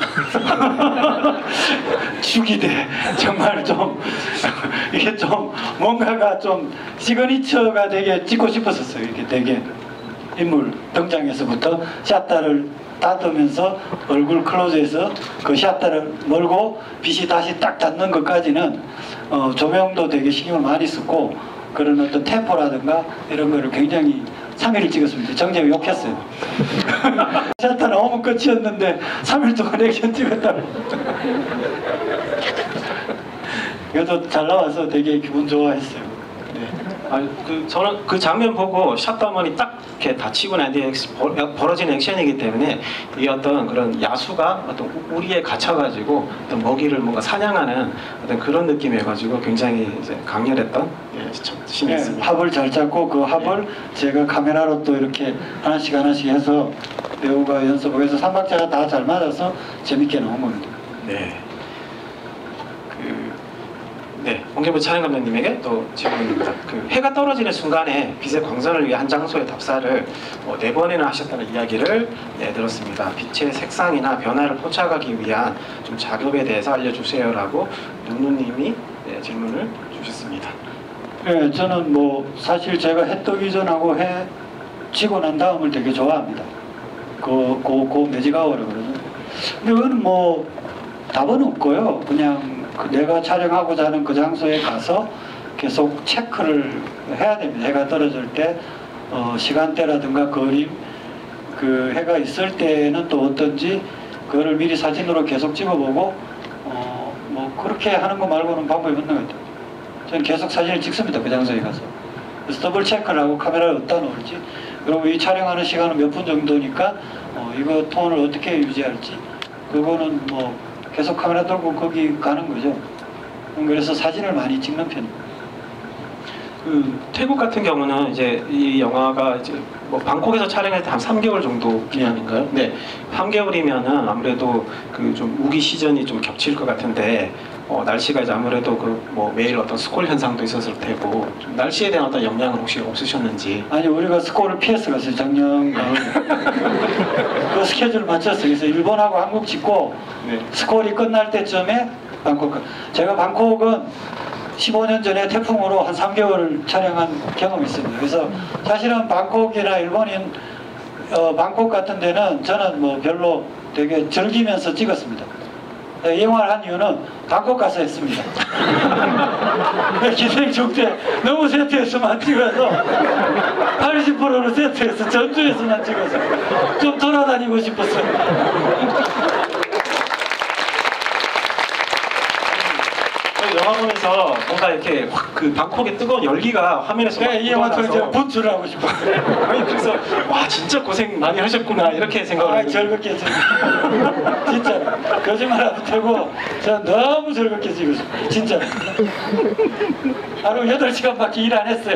죽이대 정말 좀 이게 좀 뭔가가 좀 시그니처가 되게 찍고 싶었었어요. 이렇게 되게 인물 등장에서부터 샷다를 닫으면서 얼굴 클로즈해서 그 샷다를 멀고 빛이 다시 딱 닿는 것까지는 조명도 되게 신경을 많이 썼고 그런 어떤 템포라든가 이런 거를 굉장히 3일을 찍었습니다. 정재가 욕했어요. 샷다 나오면 끝이었는데 3일 동안 액션 찍었다고. 그래도 잘 나와서 되게 기분 좋아했어요. 저는 그 장면 보고 샷다머니 딱 이렇게 다치고 난 뒤에 벌어지는 액션이기 때문에 이 어떤 그런 야수가 어떤 우리에 갇혀가지고 어떤 먹이를 뭔가 사냥하는 어떤 그런 느낌이어가지고 굉장히 이제 강렬했던 신이었습니다. 합을 잘 잡고 그 합을 제가 카메라로 또 이렇게 하나씩 해서 배우가 연습을 해서 삼박자가 다 잘 맞아서 재밌게 나온 겁니다. 네. 홍계부 촬영 감독님에게 또 질문입니다. 그 해가 떨어지는 순간에 빛의 광선을 위해 한 장소의 답사를 4번이나 하셨다는 이야기를 들었습니다. 빛의 색상이나 변화를 포착하기 위한 좀 작업에 대해서 알려주세요라고 누누님이 질문을 주셨습니다. 네, 저는 뭐 사실 제가 해 뜨기 전하고 해 지고 난 다음을 되게 좋아합니다. 그 매직아워라 그러죠. 근데 그거는 뭐 답은 없고요. 그냥 내가 촬영하고자 하는 그 장소에 가서 계속 체크를 해야 됩니다. 해가 떨어질 때 시간대라든가 그림 그 해가 있을 때는 또 어떤지 그거를 미리 사진으로 계속 찍어보고 뭐 그렇게 하는 거 말고는 방법이 없는 것 같아요. 저는 계속 사진을 찍습니다. 그 장소에 가서. 그래서 더블 체크를 하고 카메라를 어디다 놓을지 그리고 이 촬영하는 시간은 몇 분 정도니까 이거 톤을 어떻게 유지할지 그거는 뭐 계속 카메라 들고 거기 가는 거죠. 그래서 사진을 많이 찍는 편입니다. 그 태국 같은 경우는 이제 이 영화가 이제 뭐 방콕에서 촬영할 때 한 3개월 정도 기간인가요? 네, 3개월이면은 아무래도 그 좀 우기 시즌이 좀 겹칠 것 같은데 날씨가 이제 아무래도 그 뭐 매일 어떤 스콜 현상도 있었을 테고 좀 날씨에 대한 어떤 영향은 혹시 없으셨는지? 아니 우리가 스코어를 피해서 갔어요. 작년 가을. 그 스케줄 맞췄어요. 그래서 일본하고 한국 찍고 네. 스코어이 끝날 때쯤에 방콕. 제가 방콕은 15년 전에 태풍으로 한 3개월 촬영한 경험이 있습니다. 그래서 사실은 방콕이나 일본인 방콕 같은 데는 저는 뭐 별로 되게 즐기면서 찍었습니다. 이 영화를 한 이유는 방콕 가서 했습니다. 기생충 때 너무 세트에서만 찍어서 80%를 세트에서 전주에서만 찍어서 좀 돌아다니고 싶었어요. 영화 보면서 뭔가 이렇게 확 그 방콕의 뜨거운 열기가 화면에서 막 네, 이 영화 저 이제 묻어나서 분출을 하고 싶었어요. 아니 그래서 와 진짜 고생 많이 하셨구나 이렇게 생각을 아, 했는데 즐겁게 했어요. 진짜 거짓말 안 되고 저 너무 즐겁게 찍었어요. 진짜 하루 8시간밖에 일 안 했어요.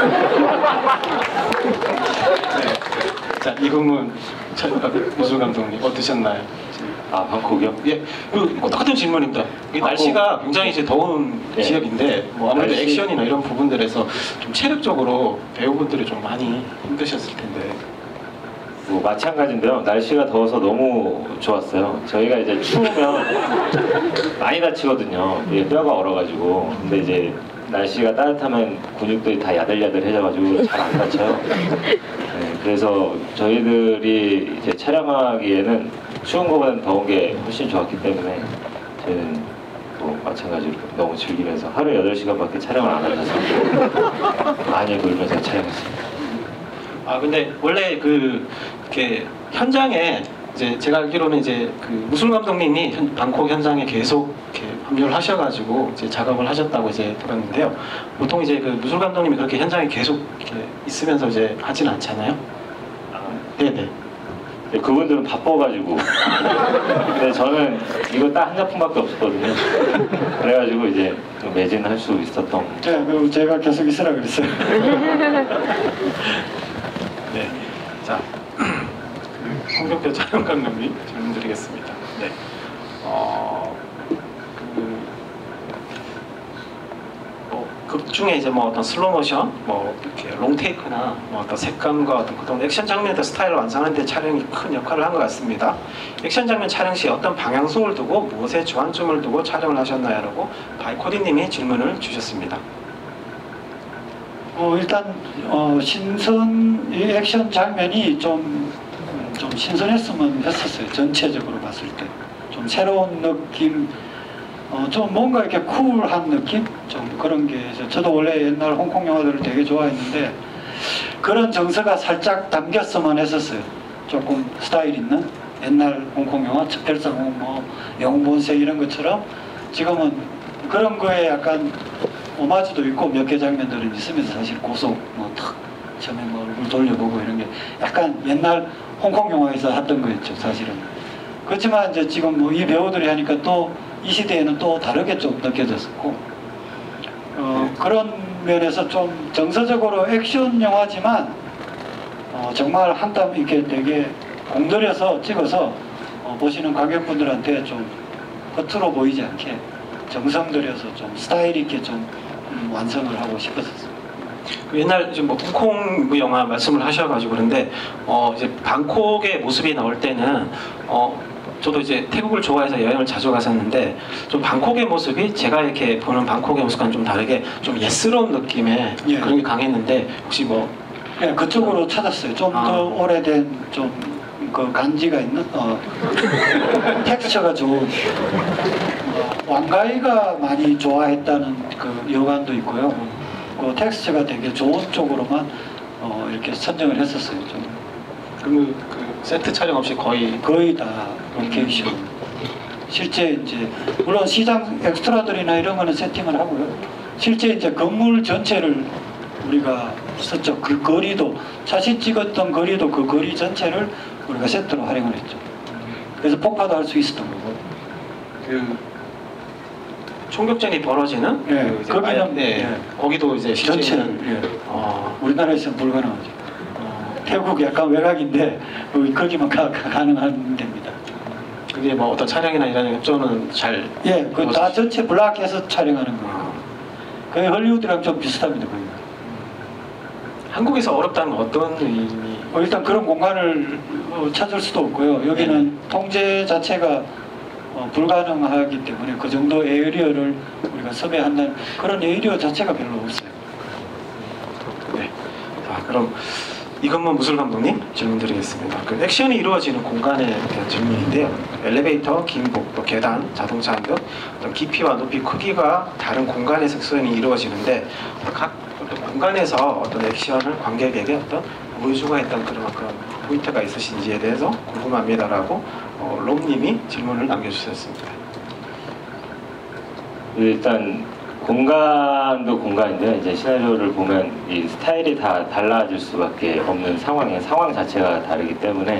네. 자 이금문 무술 감독님 어떠셨나요? 아 방콕이요? 예, 그 똑같은 질문입니다. 이 날씨가 굉장히 이제 더운 네. 지역인데 뭐 아무래도 날씨- 액션이나 이런 부분들에서 좀 체력적으로 배우분들이 좀 많이 힘드셨을 텐데. 뭐 마찬가지인데요. 날씨가 더워서 너무 좋았어요. 저희가 이제 추우면 많이 다치거든요. 이게 뼈가 얼어가지고. 근데 이제 날씨가 따뜻하면 근육들이 다 야들야들해져가지고 잘 안 다쳐요. 네, 그래서 저희들이 이제 촬영하기에는 추운 것보다는 더운 게 훨씬 좋았기 때문에 저희는 또 마찬가지로 너무 즐기면서 하루에 8시간밖에 촬영을 안 하셔서 많이 놀면서 촬영했습니다. 아 근데 원래 그 이렇게 현장에 이제 제가 알기로는 이제 그 무술 감독님이 방콕 현장에 계속 이렇게 합류를 하셔가지고 이제 작업을 하셨다고 이제 들었는데요. 보통 이제 그 무술 감독님이 그렇게 현장에 계속 이렇게 있으면서 이제 하지는 않잖아요. 네네. 근데 그분들은 바빠가지고 근데 저는 이거 딱 한 작품밖에 없었거든요. 그래가지고 이제 매진할 수 있었던 네, 그리고 제가 계속 있으라 그랬어요. 네. 자, 홍경표 촬영 감독님 질문 드리겠습니다. 네. 극 중에 이제 뭐 어떤 슬로우 모션, 뭐 이렇게 롱 테이크나 뭐 어떤 색감과 어떤 그런 액션 장면의 스타일을 완성하는 데 촬영이 큰 역할을 한 것 같습니다. 액션 장면 촬영 시 어떤 방향성을 두고 무엇에 주안점을 두고 촬영을 하셨나요? 라고 바이코디님이 질문을 주셨습니다. 일단 신선 이 액션 장면이 좀 신선했으면 했었어요. 전체적으로 봤을 때 좀 새로운 느낌, 좀 뭔가 이렇게 쿨한 느낌, 좀 그런 게 저도 원래 옛날 홍콩 영화들을 되게 좋아했는데 그런 정서가 살짝 담겼으면 했었어요. 조금 스타일 있는 옛날 홍콩 영화, 별상홍, 뭐 영웅본색 이런 것처럼 지금은 그런 거에 약간 오마주도 있고 몇 개 장면들은 있으면서 사실 고속 뭐탁 처음에 뭐 얼굴 돌려보고 이런 게 약간 옛날 홍콩 영화에서 했던 거였죠 사실은. 그렇지만 이제 지금 뭐 이 배우들이 하니까 또 이 시대에는 또 다르게 좀 느껴졌었고 그런 면에서 좀 정서적으로 액션 영화지만 정말 한땀 이렇게 되게 공들여서 찍어서 보시는 관객분들한테 좀 겉으로 보이지 않게 정성 들여서 좀 스타일 있게 좀 완성을 하고 싶었었어요. 그 옛날 이제 뭐 홍콩 영화 말씀을 하셔가지고 그런데 이제 방콕의 모습이 나올 때는 저도 이제 태국을 좋아해서 여행을 자주 갔었는데 좀 방콕의 모습이 제가 이렇게 보는 방콕의 모습과는 좀 다르게 좀 예스러운 느낌의 예. 그런 게 강했는데 혹시 뭐 네, 그쪽으로 찾았어요. 좀 더 오래된 좀 그 간지가 있는 텍스처가 좋은 왕가이가 많이 좋아했다는 그 여관도 있고요. 그 텍스처가 되게 좋은 쪽으로만 이렇게 선정을 했었어요. 좀 그 세트 촬영 없이 거의 다 로케이션. 실제 이제 물론 시장 엑스트라들이나 이런 거는 세팅을 하고요. 실제 이제 건물 전체를 우리가 썼죠. 그 거리도 사실 찍었던 거리도 그 거리 전체를 우리가 세트로 활용을 했죠. 그래서 폭파도 할 수 있었던 거고. 그 총격전이 벌어지는 예, 그 이제 거기는, 네, 예. 거기도 이제 실제는 전체를 예. 어, 우리나라에서는 불가능하죠. 태국 약간 외곽인데 거기만 가능한 데입니다. 그게 뭐 어떤 촬영이나 이런 협조는 잘 예, 그 다 이루어지죠? 전체 블락해서 촬영하는 거예요. 거의 헐리우드랑 좀 비슷합니다. 거기. 한국에서 어렵다는 건 어떤 의미? 일단 그런 공간을 찾을 수도 없고요. 여기는 통제 자체가 불가능하기 때문에 그 정도 에어리어를 우리가 섭외한다는 그런 에어리어 자체가 별로 없어요. 네. 자, 그럼 이건만 무술 감독님 질문 드리겠습니다. 그 액션이 이루어지는 공간에 대한 질문인데요. 엘리베이터, 긴복, 또 계단, 자동차 등 어떤 깊이와 높이, 크기가 다른 공간에서 액션이 이루어지는데 각 어떤 공간에서 어떤 액션을 관객에게 어떤 보여주고 했던 그런 포인트가 있으신지에 대해서 궁금합니다라고 롬님이 질문을 남겨주셨습니다. 일단 공간도 공간인데 이제 시나리오를 보면 이 스타일이 다 달라질 수밖에 없는 상황 자체가 다르기 때문에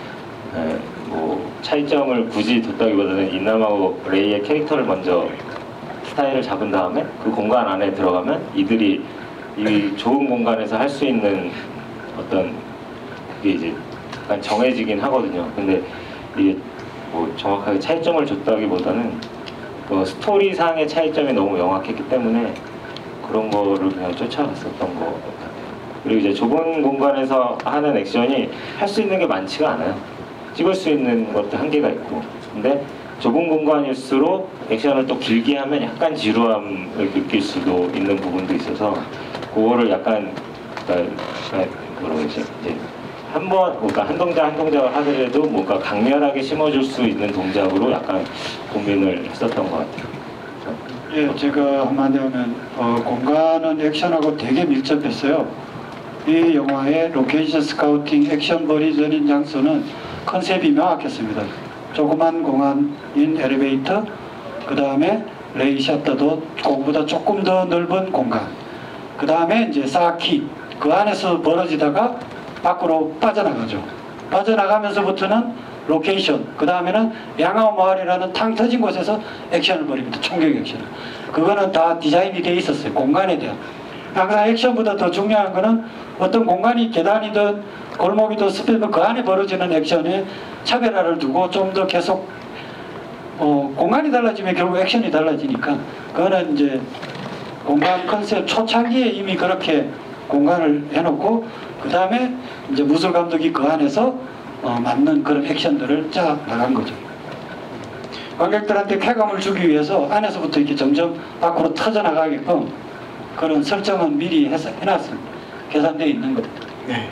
뭐 차이점을 굳이 뒀다기보다는 인남하고 레이의 캐릭터를 먼저 스타일을 잡은 다음에 그 공간 안에 들어가면 이들이 이 좋은 공간에서 할 수 있는 어떤 그게 이제 약간 정해지긴 하거든요. 근데 이게 뭐 정확하게 차이점을 줬다기보다는 스토리상의 차이점이 너무 명확했기 때문에 그런 거를 그냥 쫓아갔었던 것 같아요. 그리고 이제 좁은 공간에서 하는 액션이 할 수 있는 게 많지가 않아요. 찍을 수 있는 것도 한계가 있고. 근데 좁은 공간일수록 액션을 또 길게 하면 약간 지루함을 느낄 수도 있는 부분도 있어서 그거를 약간 뭐라고 그러지? 이제 그러니까 한 동작을 하더라도 뭔가 강렬하게 심어줄 수 있는 동작으로 약간 고민을 했었던 것 같아요. 예, 제가 한마디 하면 공간은 액션하고 되게 밀접했어요. 이 영화의 로케이션 스카우팅 액션 버리전인 장소는 컨셉이 명확했습니다. 조그만 공간인 엘리베이터, 그 다음에 레이 샤터도 그보다 조금 더 넓은 공간, 그 다음에 이제 사키, 그 안에서 벌어지다가 밖으로 빠져나가죠. 빠져나가면서부터는 로케이션, 그 다음에는 양아오 마을이라는 탕 터진 곳에서 액션을 벌입니다. 총격 액션을. 그거는 다 디자인이 되어 있었어요. 공간에 대한. 항상 액션보다 더 중요한 거는 어떤 공간이 계단이든 골목이든 숲이든 그 안에 벌어지는 액션에 차별화를 두고 좀 더 계속 공간이 달라지면 결국 액션이 달라지니까 그거는 이제 공간 컨셉 초창기에 이미 그렇게 공간을 해놓고 그 다음에 이제 무술 감독이 그 안에서 맞는 그런 액션들을 짜 나간 거죠. 관객들한테 쾌감을 주기 위해서 안에서부터 이렇게 점점 밖으로 터져 나가게끔 그런 설정은 미리 해놨습니다. 계산되어 있는 겁니다. 네.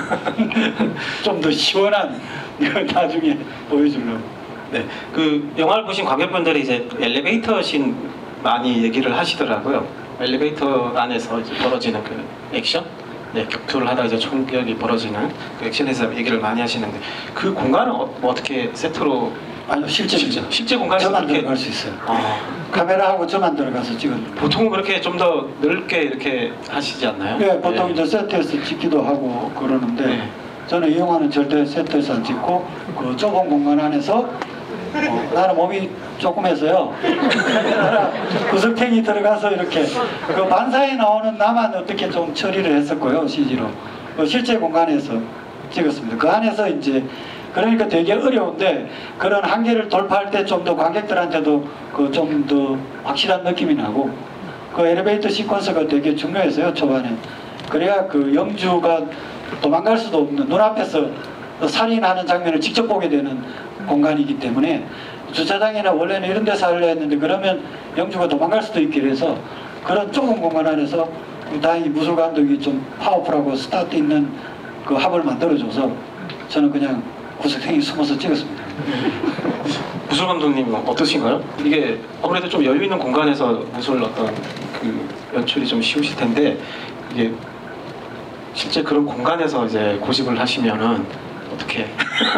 좀 더 시원한 이걸 나중에 보여주려고. 네. 그 영화를 보신 관객분들이 이제 엘리베이터 씬 많이 얘기를 하시더라고요. 엘리베이터 안에서 이제 벌어지는 그 액션, 네, 격투를 하다가 이제 총격이 벌어지는 그 액션에서 얘기를 많이 하시는데 그 공간은 뭐 어떻게 세트로 아니요, 실제 공간에서 저만 그렇게 들어갈 수 있어요. 아, 카메라하고 저만 들어가서 찍은. 보통은 그렇게 좀 더 넓게 이렇게 하시지 않나요? 네, 보통 이제 세트에서 찍기도 하고 그러는데 네. 저는 이 영화는 절대 세트에서 안 찍고 그 좁은 공간 안에서 나는 몸이 조금 해서요. 구석탱이 들어가서 이렇게 그 반사에 나오는 나만 어떻게 좀 처리를 했었고요, CG로. 실제 공간에서 찍었습니다. 그 안에서 이제 그러니까 되게 어려운데 그런 한계를 돌파할 때 좀 더 관객들한테도 그 좀 더 확실한 느낌이 나고 그 엘리베이터 시퀀스가 되게 중요했어요, 초반에. 그래야 그 영주가 도망갈 수도 없는 눈앞에서 살인하는 장면을 직접 보게 되는 공간이기 때문에 주차장이나 원래는 이런 데서 하려 했는데 그러면 영주가 도망갈 수도 있게 돼서 그런 좁은 공간 안에서 다행히 무술 감독이 좀 파워풀하고 스타트 있는 그 합을 만들어줘서 저는 그냥 구석탱이 숨어서 찍었습니다. 무술 감독님 어떠신가요? 이게 아무래도 좀 여유 있는 공간에서 무술 어떤 그 연출이 좀 쉬우실 텐데 이게 실제 그런 공간에서 이제 고집을 하시면은 어떻게?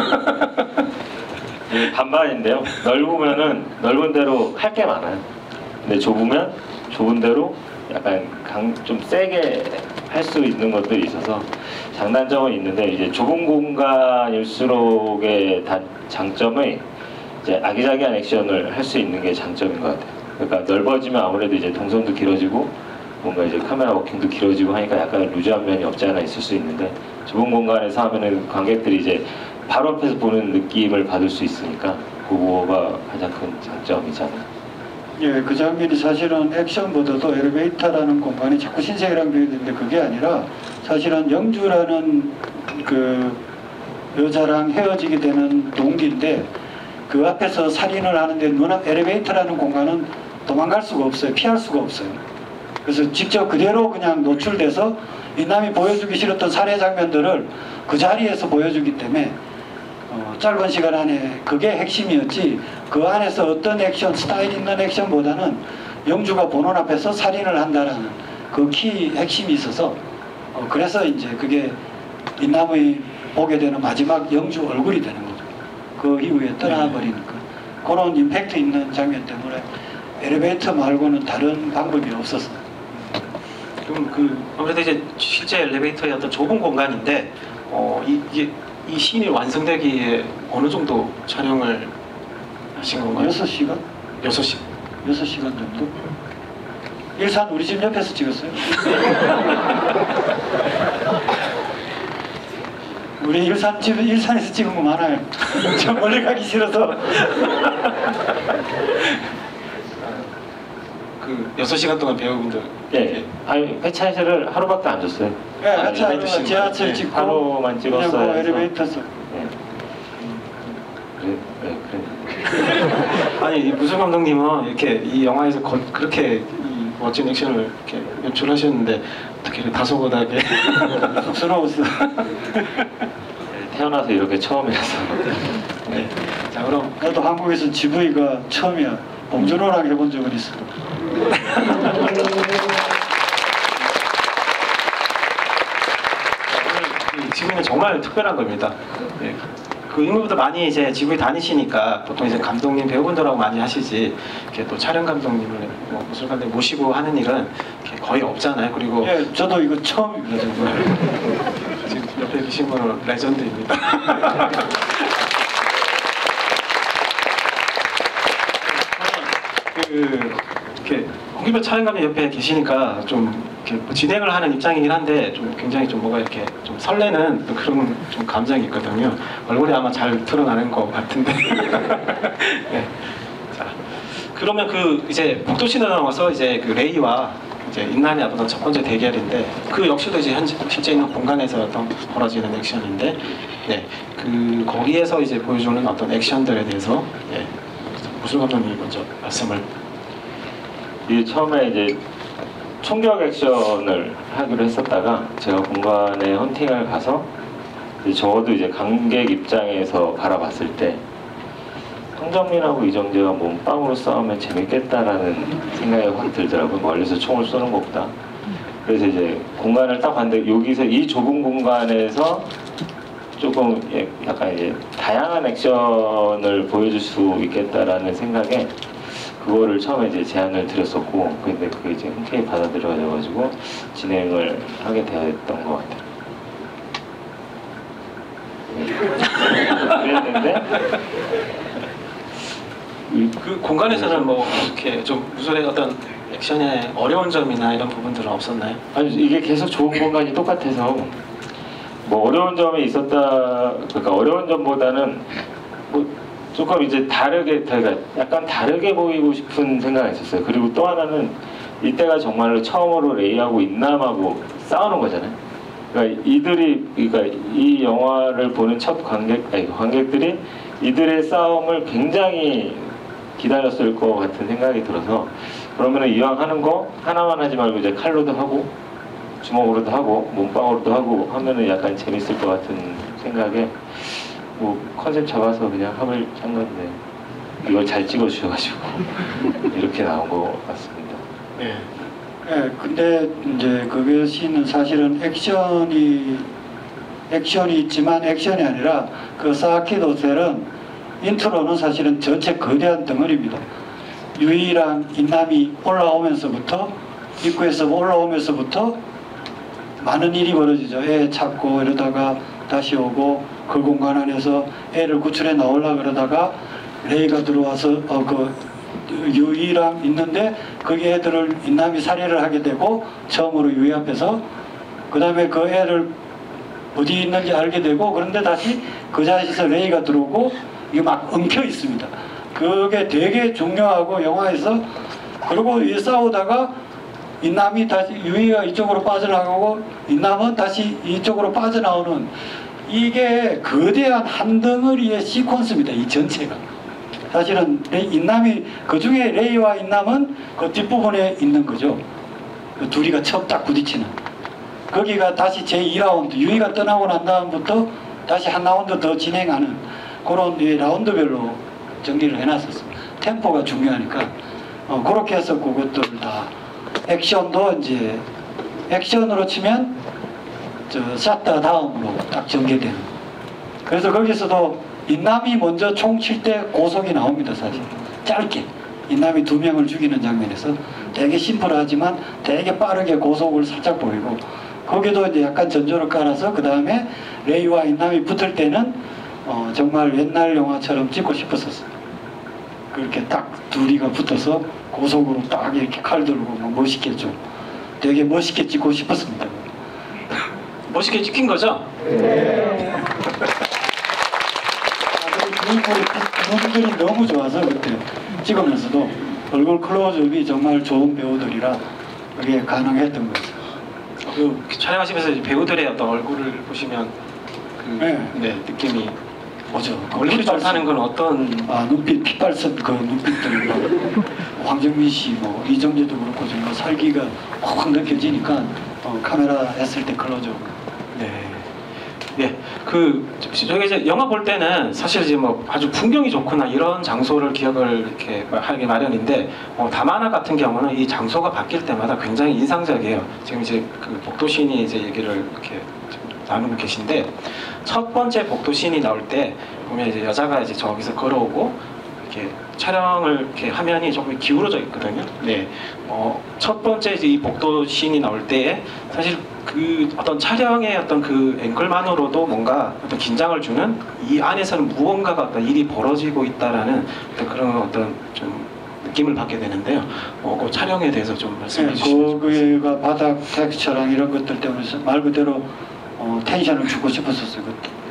반반인데요. 넓으면은 넓은 대로 할 게 많아요. 근데 좁으면 좁은 대로 약간 좀 세게 할 수 있는 것들이 있어서 장단점은 있는데 이제 좁은 공간일수록의 장점이 이제 아기자기한 액션을 할 수 있는 게 장점인 것 같아요. 그러니까 넓어지면 아무래도 이제 동선도 길어지고 뭔가 이제 카메라 워킹도 길어지고 하니까 약간 루즈한 면이 없지 않아 있을 수 있는데 좁은 공간에서 하면은 관객들이 이제 바로 앞에서 보는 느낌을 받을 수 있으니까 그거가 가장 큰 장점이잖아요. 예, 그 장면이 사실은 액션보다도 엘리베이터라는 공간이 자꾸 신세계랑 비교되는데 그게 아니라 사실은 영주라는 그 여자랑 헤어지게 되는 동기인데 그 앞에서 살인을 하는데 엘리베이터라는 공간은 도망갈 수가 없어요. 피할 수가 없어요. 그래서 직접 그대로 그냥 노출돼서 인남이 보여주기 싫었던 살해 장면들을 그 자리에서 보여주기 때문에 짧은 시간 안에 그게 핵심이었지 그 안에서 어떤 액션, 스타일 있는 액션보다는 영주가 보는 앞에서 살인을 한다는 그 키 핵심이 있어서 그래서 이제 그게 인남이 보게 되는 마지막 영주 얼굴이 되는 거죠. 그 이후에 떠나버리는 거. 그런 임팩트 있는 장면 때문에 엘리베이터 말고는 다른 방법이 없었어요. 그럼 아무래도 이제 실제 엘리베이터의 어떤 좁은 공간인데 이 씬이 완성되기에 어느 정도 촬영을 하신 건가요? 6시간? 6시. 6시간 정도? 일산 우리 집 옆에서 찍었어요. 우리 일산에서 찍은 거 많아요. 저 멀리 가기 싫어서. 6시간 동안 배우분들. 예, 아니 회차를 하루밖에 안 줬어요. 네, 엘리베이터 씬. 지하철 네, 찍고 하루만 찍었어요. 그냥 뭐 엘리베이터에서. 그래. 아니 무술 감독님은 이렇게 이 영화에서 그렇게 이 멋진 액션을 이렇게 연출하셨는데 어떻게 이렇게 다소곳하게 쑥스러웠어. 태어나서 이렇게 처음이라서. 네. 자 그럼 나도 한국에서 GV가 처음이야. 봉준호랑 해본 적은 있어. 지구는 정말 특별한 겁니다. 예. 그 인물보다 많이 이제 지구에 다니시니까 보통 이제 감독님 배우분들하고 많이 하시지 이렇게 또 촬영 감독님을 뭐 무술 감독님 모시고 하는 일은 이렇게 거의 없잖아요. 그리고 예, 저도 이거 처음입니다 정말. 지금 옆에 계신 분은 레전드입니다. 이렇게 홍길표 촬영감독 옆에 계시니까 좀 이렇게 뭐 진행을 하는 입장이긴 한데 좀 굉장히 좀 뭐가 이렇게 좀 설레는 또 그런 좀 감정이 있거든요. 얼굴이 아마 잘 드러나는 것 같은데. 네. 자, 그러면 이제 복도신에 나와서 이제 그 레이와 이제 인난이 앞으로 첫 번째 대결인데 그 역시도 이제 실제 있는 공간에서 벌어지는 액션인데, 네, 거기에서 이제 보여주는 어떤 액션들에 대해서 무술 감독님이 먼저 말씀을. 이 처음에 이제 총격 액션을 하기로 했었다가 제가 공간에 헌팅을 가서 적어도 이제 관객 입장에서 바라봤을 때 황정민하고 이정재가 몸빵으로 싸우면 재밌겠다라는 생각이 확 들더라고요. 멀리서 총을 쏘는 것보다. 그래서 이제 공간을 딱 봤는데 여기서 이 좁은 공간에서 조금 약간 이제 다양한 액션을 보여줄 수 있겠다라는 생각에 그거를 처음에 이제 제안을 드렸었고, 근데 그게 이제 흔쾌히 받아들여져가지고 진행을 하게 되었던 것 같아요. 그랬는데 그 공간에서는 뭐 이렇게 좀 무술의 어떤 액션의 어려운 점이나 이런 부분들은 없었나요? 아니 이게 계속 좁은 공간이 똑같아서 뭐 어려운 점이 있었다. 그러니까 어려운 점보다는 뭐 조금 이제 그러니까 약간 다르게 보이고 싶은 생각이 있었어요. 그리고 또 하나는 이때가 정말로 처음으로 레이하고 인남하고 싸우는 거잖아요. 그러니까 이 영화를 보는 첫 관객들이 이들의 싸움을 굉장히 기다렸을 것 같은 생각이 들어서, 그러면은 이왕 하는 거 하나만 하지 말고 이제 칼로도 하고 주먹으로도 하고 몸빵으로도 하고 하면은 약간 재밌을 것 같은 생각에 뭐 컨셉 잡아서 그냥 합을 짠 건데 이걸 잘 찍어주셔가지고 이렇게 나온 것 같습니다. 네. 예, 근데 이제 그것이 사실은 액션이 있지만 액션이 아니라 그 사키드 호텔은 인트로는 사실은 전체 거대한 덩어리입니다. 유이랑 인남이 올라오면서부터 입구에서 올라오면서부터 많은 일이 벌어지죠. 애 찾고 이러다가 다시 오고 그 공간 안에서 애를 구출해 나오려고 그러다가 레이가 들어와서 그 유이랑 있는데 거기 애들을 인남이 살해를 하게 되고 처음으로 유이 앞에서 그 다음에 그 애를 어디 있는지 알게 되고 그런데 다시 그 자리에서 레이가 들어오고 이게 막 엉켜 있습니다. 그게 되게 중요하고 영화에서 그리고 이 싸우다가 인남이 다시 유이가 이쪽으로 빠져나가고 인남은 다시 이쪽으로 빠져나오는 이게 거대한 한 덩어리의 시퀀스입니다. 이 전체가 사실은 인남이 그 중에 레이와 인남은 그 뒷부분에 있는 거죠. 그 둘이가 처음 딱 부딪히는 거기가 다시 제2라운드 유이가 떠나고 난 다음부터 다시 한 라운드 더 진행하는 그런 라운드별로 정리를 해놨었습니다. 템포가 중요하니까 그렇게 해서 그것들을 다 액션도 이제 액션으로 치면 저 샷다 다음으로 딱 전개되는. 그래서 거기서도 인남이 먼저 총 칠 때 고속이 나옵니다. 사실 짧게 인남이 2명을 죽이는 장면에서 되게 심플하지만 되게 빠르게 고속을 살짝 보이고 거기도 이제 약간 전조를 깔아서 그 다음에 레이와 인남이 붙을 때는 정말 옛날 영화처럼 찍고 싶었었어요. 그렇게 딱 둘이가 붙어서 고속으로 딱 이렇게 칼 들고 막 멋있게 좀 되게 멋있게 찍고 싶었습니다. 멋있게 찍힌 거죠? 배우들이 너무 좋아서 그때 찍으면서도 얼굴 클로즈업이 정말 좋은 배우들이라 그게 가능했던 거죠. 그 촬영하시면서 이제 배우들의 어떤 얼굴을 보시면 그 네. 느낌이 뭐죠? 얼굴이 좋다는 건 어떤 눈빛 핏발선 그 눈빛들 황정민 씨, 뭐 이정재도 그렇고 정말 살기가 확 느껴지니까 카메라 했을 때 클로즈업. 네, 저희가 이제 영화 볼 때는 사실 이제 뭐 아주 풍경이 좋거나 이런 장소를 기억을 이렇게 하기 마련인데, 다만화 같은 경우는 이 장소가 바뀔 때마다 굉장히 인상적이에요. 지금 이제 그 복도신이 이제 얘기를 이렇게 나누고 계신데, 첫 번째 복도신이 나올 때 보면 이제 여자가 이제 저기서 걸어오고 이렇게 촬영을 이렇게 화면이 조금 기울어져 있거든요. 네, 첫 번째 이제 이 복도신이 나올 때에 사실 그 어떤 촬영의 어떤 그 앵글만으로도 뭔가 어떤 긴장을 주는, 이 안에서는 무언가가 어떤 일이 벌어지고 있다라는 그런 어떤 좀 느낌을 받게 되는데요. 그 촬영에 대해서 좀 말씀해 주시죠. 거기가 바닥 텍스처랑 이런 것들 때문에 말 그대로 텐션을 주고 싶었었어요.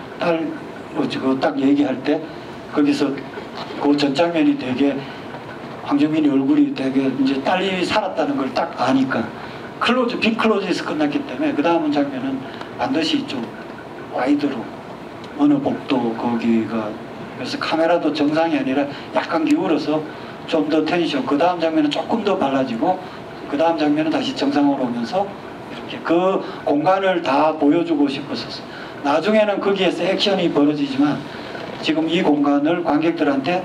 그거 딱 얘기할 때 거기서 그 전 장면이 되게 황정민이 얼굴이 되게 이제 딸이 살았다는 걸 딱 아니까 빅 클로즈에서 끝났기 때문에 그 다음 장면은 반드시 좀 와이드로 어느 복도 거기가, 그래서 카메라도 정상이 아니라 약간 기울어서 좀 더 텐션, 그 다음 장면은 조금 더 발라지고 그 다음 장면은 다시 정상으로 오면서 이렇게 그 공간을 다 보여주고 싶었었어요. 나중에는 거기에서 액션이 벌어지지만 지금 이 공간을 관객들한테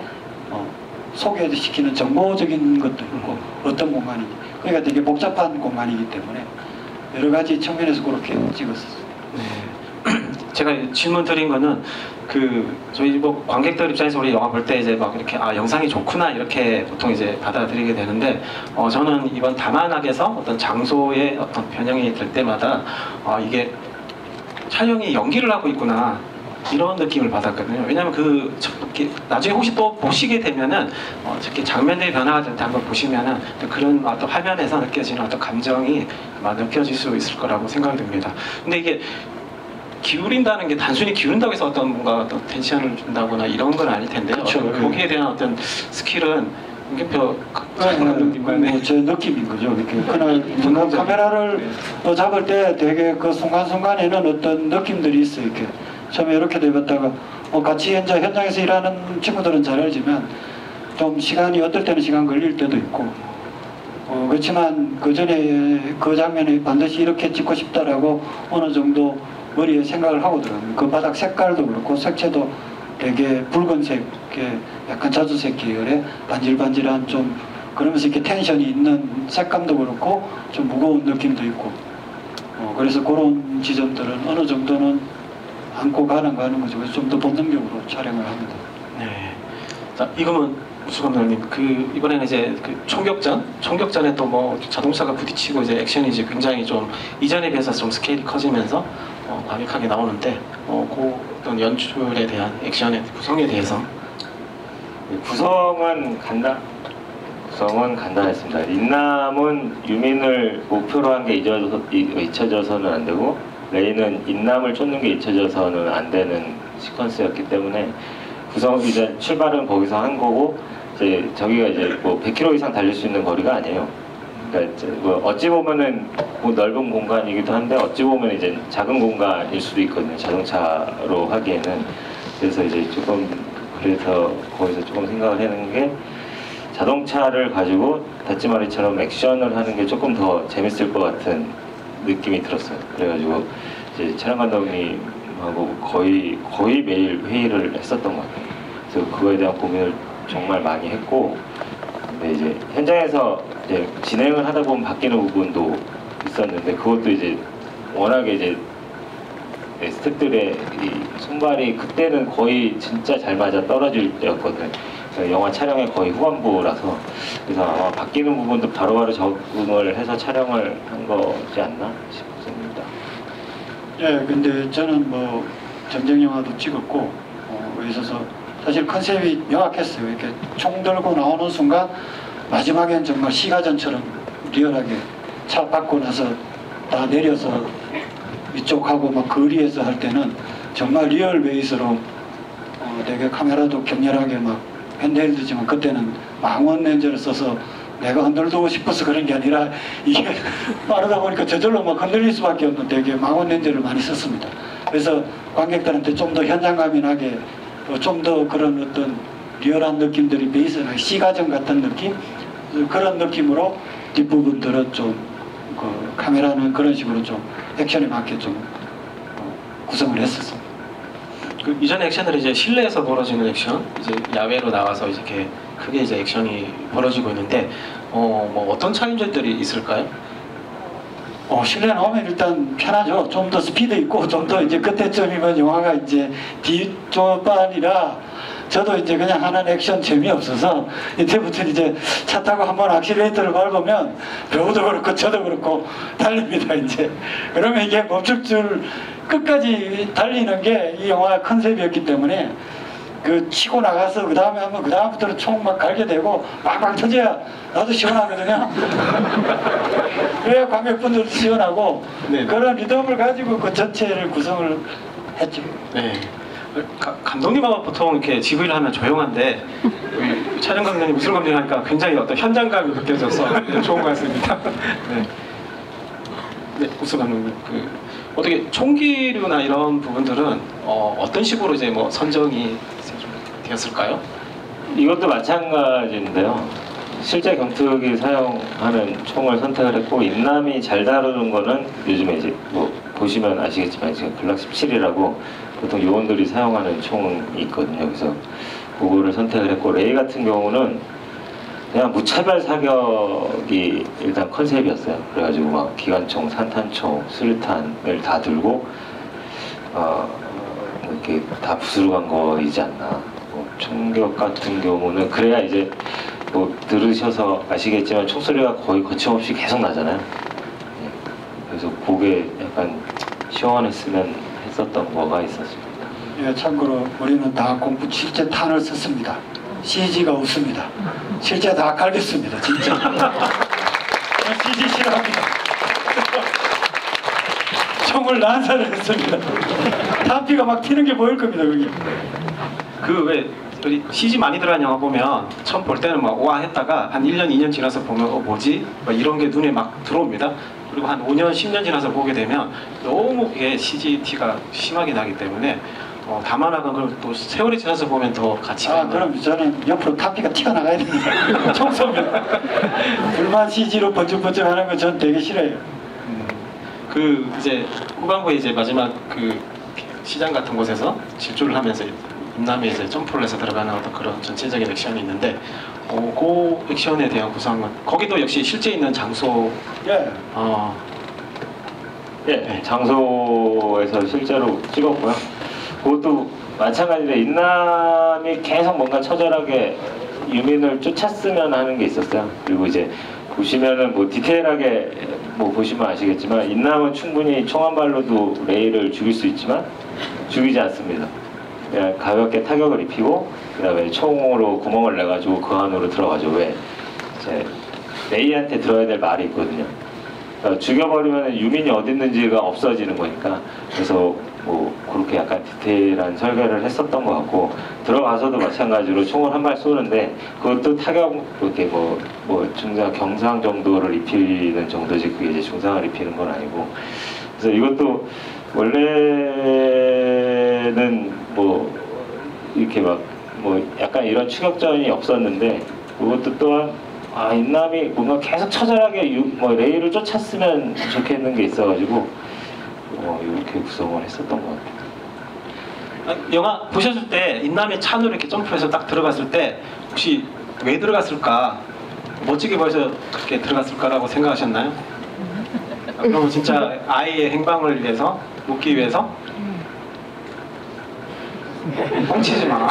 소개시키는 정보적인 것도 있고 어떤 공간인지, 그러니까 되게 복잡한 공간이기 때문에 여러 가지 측면에서 그렇게 찍었었어요. 네. 제가 질문 드린 거는 저희 뭐 관객들 입장에서 우리 영화 볼 때 이제 막 이렇게 영상이 좋구나 이렇게 보통 이제 받아들이게 되는데, 저는 이번 다만학에서 어떤 장소의 어떤 변형이 될 때마다 이게 촬영이 연기를 하고 있구나 이런 느낌을 받았거든요. 왜냐하면 나중에 혹시 또 보시게 되면은 특히 장면들이 변화가 될 때 한번 보시면은 그런 어떤 화면에서 느껴지는 어떤 감정이 느껴질 수 있을 거라고 생각이 듭니다. 근데 이게 기울인다는 게 단순히 기울인다고 해서 뭔가 어떤 텐션을 준다거나 이런 건 아닐 텐데요. 그렇죠. 거기에 대한 어떤 스킬은 김경표 제 느낌인 거죠. 이렇게 그날 카메라를 잡을 때 되게 그 순간순간에는 어떤 느낌들이 있어요. 이렇게 처음에 이렇게 돼봤다가 같이 현장에서 일하는 친구들은 잘 알지만 좀 시간이 어떨 때는 시간 걸릴 때도 있고, 그렇지만 그 전에 그 장면에 반드시 이렇게 찍고 싶다라고 어느 정도 머리에 생각을 하고 들어가요. 그 바닥 색깔도 그렇고 색채도 되게 붉은색, 약간 자주색 계열의 반질반질한 좀 그러면서 이렇게 텐션이 있는 색감도 그렇고 좀 무거운 느낌도 있고, 그래서 그런 지점들은 어느 정도는 안고 가는 거죠. 그래서 좀 더 본능적으로 촬영을 합니다. 네. 자, 이거는 무수 감독님, 이번에는 이제 총격전에 또 뭐 자동차가 부딪히고 이제 액션이 이제 굉장히 좀 이전에 비해서 좀 스케일이 커지면서 과격하게 나오는데, 그 어떤 연출에 대한 액션의 구성에 대해서. 구성은 구성은 간단했습니다. 인남은 유민을 목표로 한 게 잊혀져서는 안 되고, 레이는 인남을 쫓는 게 잊혀져서는 안 되는 시퀀스였기 때문에 구성 이제 출발은 거기서 한 거고, 이제 저기가 이제 뭐 100km 이상 달릴 수 있는 거리가 아니에요. 그러니까 이제 뭐 어찌 보면은 뭐 넓은 공간이기도 한데 어찌 보면 이제 작은 공간일 수도 있거든요. 자동차로 하기에는. 그래서 이제 조금 그래서 거기서 조금 생각을 해는 게, 자동차를 가지고 다찌마리처럼 액션을 하는 게 조금 더 재밌을 것 같은 느낌이 들었어요. 그래가지고 이제 촬영 감독님하고 거의 매일 회의를 했었던 것 같아요. 그래서 그거에 대한 고민을 정말 많이 했고, 근데 이제 현장에서 이제 진행을 하다 보면 바뀌는 부분도 있었는데, 그것도 이제 워낙에 이제 스태프들의 이 손발이 그때는 거의 진짜 잘 맞아 떨어질 때였거든요. 영화 촬영의 거의 후반부라서. 그래서 아마 바뀌는 부분도 바로바로 적응을 해서 촬영을 한 거지 않나 싶습니다. 예, 근데 저는 뭐 전쟁 영화도 찍었고 있어서 사실 컨셉이 명확했어요. 이렇게 총 들고 나오는 순간 마지막엔 정말 시가전처럼 리얼하게 차 받고 나서 다 내려서 이쪽하고 막 거리에서 할 때는 정말 리얼 베이스로 되게 카메라도 격렬하게 막 핸드헬드지만, 그때는 망원 렌즈를 써서 내가 흔들고 싶어서 그런 게 아니라 이게 빠르다 보니까 저절로 막 흔들릴 수밖에 없는 되게 망원 렌즈를 많이 썼습니다. 그래서 관객들한테 좀 더 현장감이 나게, 좀 더 그런 어떤 리얼한 느낌들이 베이스나 시가전 같은 느낌, 그런 느낌으로 뒷부분들은 좀 그 카메라는 그런 식으로 좀 액션에 맞게 좀 구성을 했었습니다. 그 이전 액션들이 이제 실내에서 벌어지는 액션, 이제 야외로 나와서 이렇게 크게 이제 액션이 벌어지고 있는데, 뭐 어떤 차이점들이 있을까요? 실내 나오면 일단 편하죠. 좀 더 스피드 있고, 좀 더 이제 그때쯤이면 영화가 이제 뒷조반이라 저도 이제 그냥 하는 액션 재미없어서 이때부터 이제 차 타고 한번 악실레이터를 밟으면 배우도 그렇고 저도 그렇고 달립니다. 이제 그러면 이게 멈출 줄 끝까지 달리는 게 이 영화의 컨셉이었기 때문에, 그 치고 나가서 그 다음에 하면 그 다음부터는 총 막 갈게 되고 빵빵 터져야 나도 시원하거든요. 그래야 관객분들도 시원하고, 네. 그런 리듬을 가지고 그 전체를 구성을 했죠. 네. 감독님하고 보통 이렇게 GV를 하면 조용한데, 우리 촬영 감독님, 무술 감독님 하니까 굉장히 어떤 현장감이 느껴져서 좋은 것 같습니다. 네. 네, 무술 감독님, 어떻게 총기류나 이런 부분들은 어떤 식으로 이제 뭐 선정이 되었을까요? 이것도 마찬가지인데요. 실제 경특이 사용하는 총을 선택을 했고, 인남이 잘 다루는 거는 요즘에 이제 뭐 보시면 아시겠지만 지금 글락 17이라고 보통 요원들이 사용하는 총이 있거든요. 그래서 그거를 선택을 했고, 레이 같은 경우는 그냥 무차별 사격이 일단 컨셉이었어요. 그래가지고 막 기관총, 산탄총, 수류탄을 다 들고 이렇게 다 부수러 간 거이지 않나. 총격 같은 경우는 그래야 이제 뭐 들으셔서 아시겠지만 총소리가 거의 거침없이 계속 나잖아요. 네. 그래서 그게 약간 시원했으면 했었던 거가 있었습니다. 예, 참고로 우리는 다 공부 실제 탄을 썼습니다. CG가 없습니다. 실제 다 갈겼습니다. 진짜. CG 싫어합니다. 총을 난사를 했습니다. 탄피가 막 튀는 게 보일 겁니다. 거기. 왜 CG 많이 들어간 영화 보면 처음 볼 때는 막 와 했다가 한 1년, 2년 지나서 보면 뭐지? 막 이런 게 눈에 막 들어옵니다. 그리고 한 5년, 10년 지나서 보게 되면 너무 이게 CGT가 심하게 나기 때문에 다만화가 그럼 또 세월이 지나서 보면 더 같이 그럼 저는 옆으로 탄피가 튀어나가야 됩니다. 총 쏘면. 불만 CG로 번쩍번쩍 하는 거 전 되게 싫어해요. 이제 후반부에 이제 마지막 그 시장 같은 곳에서 질주를 하면서 인남이 이제 점프를 해서 들어가는 어떤 그런 전체적인 액션이 있는데, 그 액션에 대한 구성은 거기도 역시 실제 있는 장소. 예. 예, 장소에서 실제로 찍었고요. 그것도 마찬가지로 인남이 계속 뭔가 처절하게 유민을 쫓았으면 하는 게 있었어요. 그리고 이제 보시면은 뭐 디테일하게 뭐 보시면 아시겠지만, 인남은 충분히 총 한 발로도 레이를 죽일 수 있지만 죽이지 않습니다. 그냥 가볍게 타격을 입히고, 그 다음에 총으로 구멍을 내가지고 그 안으로 들어가죠. 왜? 이제 레이한테 들어야 될 말이 있거든요. 그러니까 죽여버리면 유민이 어디 있는지가 없어지는 거니까. 그래서 뭐 그렇게 약간 디테일한 설계를 했었던 것 같고, 들어가서도 마찬가지로 총을 한 발 쏘는데 그것도 타격 이렇게 뭐 중상 경상 정도를 입히는 정도지 그게 이제 중상을 입히는 건 아니고. 그래서 이것도 원래는 뭐 이렇게 막 뭐 약간 이런 추격전이 없었는데, 그것도 또한 인남이 뭔가 계속 처절하게 뭐 레이를 쫓았으면 좋겠는 게 있어가지고 이렇게 구성을 했었던 것 같아요. 영화 보셨을 때 인남이 찬으로 이렇게 점프해서 딱 들어갔을 때 혹시 왜 들어갔을까? 멋지게 보여서 그렇게 들어갔을까라고 생각하셨나요? 그럼 진짜 아이의 행방을 위해서, 묻기 위해서? 뻥치지 마.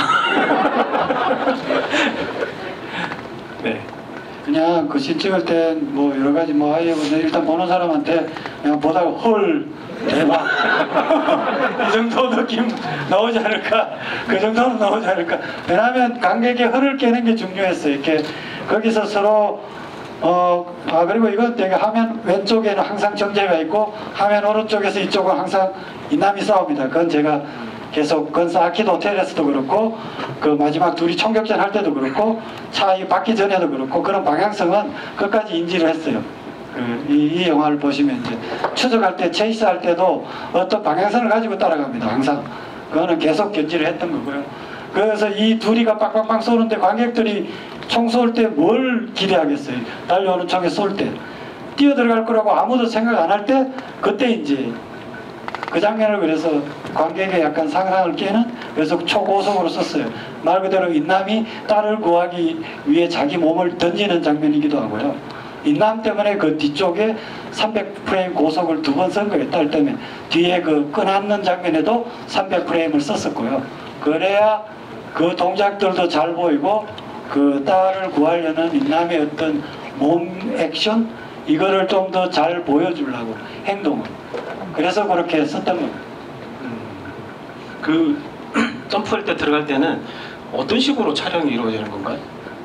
네. 그냥 그 씬 찍을 때 뭐 여러 가지 뭐 아이하고 일단 보는 사람한테 그냥 보다가 헐 대박 이 정도 느낌 나오지 않을까, 그 정도는 나오지 않을까. 왜냐하면 관객의 허를 깨는 게 중요했어요. 이렇게 거기서 서로 그리고 이건 되게 화면 왼쪽에는 항상 정제가 있고 화면 오른쪽에서 이쪽은 항상 인남이 싸웁니다. 그건 제가 계속 건사 아키드 호텔에서도 그렇고 그 마지막 둘이 총격전 할 때도 그렇고 차 받기 전에도 그렇고 그런 방향성은 끝까지 인지를 했어요. 이 영화를 보시면 이제 추적할 때 체이스 할 때도 어떤 방향성을 가지고 따라갑니다. 항상 그거는 계속 견지를 했던 거고요. 그래서 이 둘이가 빵빵빵 쏘는데 관객들이 총 쏠 때 뭘 기대하겠어요? 달려오는 총에 쏠 때 뛰어들어갈 거라고 아무도 생각 안 할 때 그때 이제 그 장면을 그래서 관객의 약간 상상을 깨는, 그래서 초고속으로 썼어요. 말 그대로 인남이 딸을 구하기 위해 자기 몸을 던지는 장면이기도 하고요. 인남 때문에 그 뒤쪽에 300프레임 고속을 2번 쓴 거예요. 딸 때문에. 뒤에 그 끈안는 장면에도 300프레임을 썼었고요. 그래야 그 동작들도 잘 보이고 그 딸을 구하려는 인남의 어떤 몸 액션 이거를 좀 더 잘 보여주려고 행동을. 그래서 그렇게 썼던 겁니다. 그 점프할 때 들어갈 때는 어떤 식으로 촬영이 이루어지는 건가요?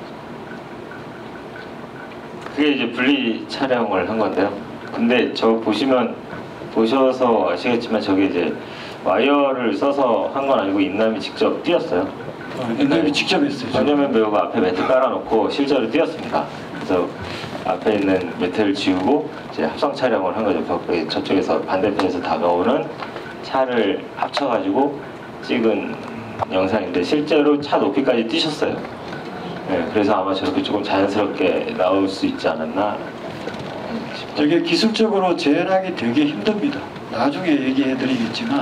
그게 이제 분리 촬영을 한 건데요. 근데 저 보셔서 아시겠지만 저게 이제 와이어를 써서 한 건 아니고 인남이 직접 뛰었어요. 인남이 직접 했어요. 전현민 배우가 앞에 매트 깔아놓고 실제로 뛰었습니다. 그래서 앞에 있는 매트를 지우고 이제 합성 촬영을 한 거죠. 저쪽에서 반대편에서 다가오는 차를 합쳐가지고 찍은 영상인데 실제로 차 높이까지 뛰셨어요. 네, 그래서 아마 저렇게 조금 자연스럽게 나올 수 있지 않았나 싶어요. 저게 기술적으로 재현하기 되게 힘듭니다. 나중에 얘기해드리겠지만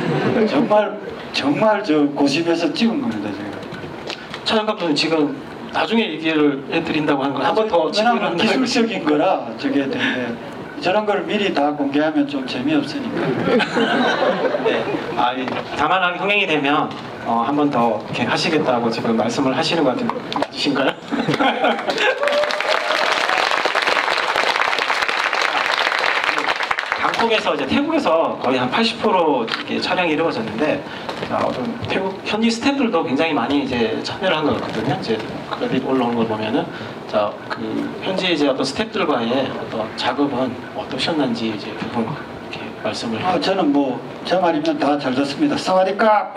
정말 저 고심해서 찍은 겁니다. 제가. 차영 감독님 지금 나중에 얘기를 해드린다고 하는 건 한 번 더 왜냐하면 기술적인 거라 저게 되게 저런 걸 미리 다 공개하면 좀 재미없으니까. 네. 다만하게 흥행이 되면 한 번 더 이렇게 하시겠다고 지금 말씀을 하시는 것 같은데 맞으신가요? 방콕에서 이제 태국에서 거의 한 80% 이렇게 촬영이 이루어졌는데 어떤 태국 현지 스태프들도 굉장히 많이 이제 참여를 한 것 같거든요. 이제 크레딧 올라온 걸 보면은 그 현지 이제 어떤 스태프들과의 어떤 작업은 어떠셨는지 이제 부분 이렇게 말씀을. 저는 뭐 저 말이면 다 잘 듣습니다. 사와디캅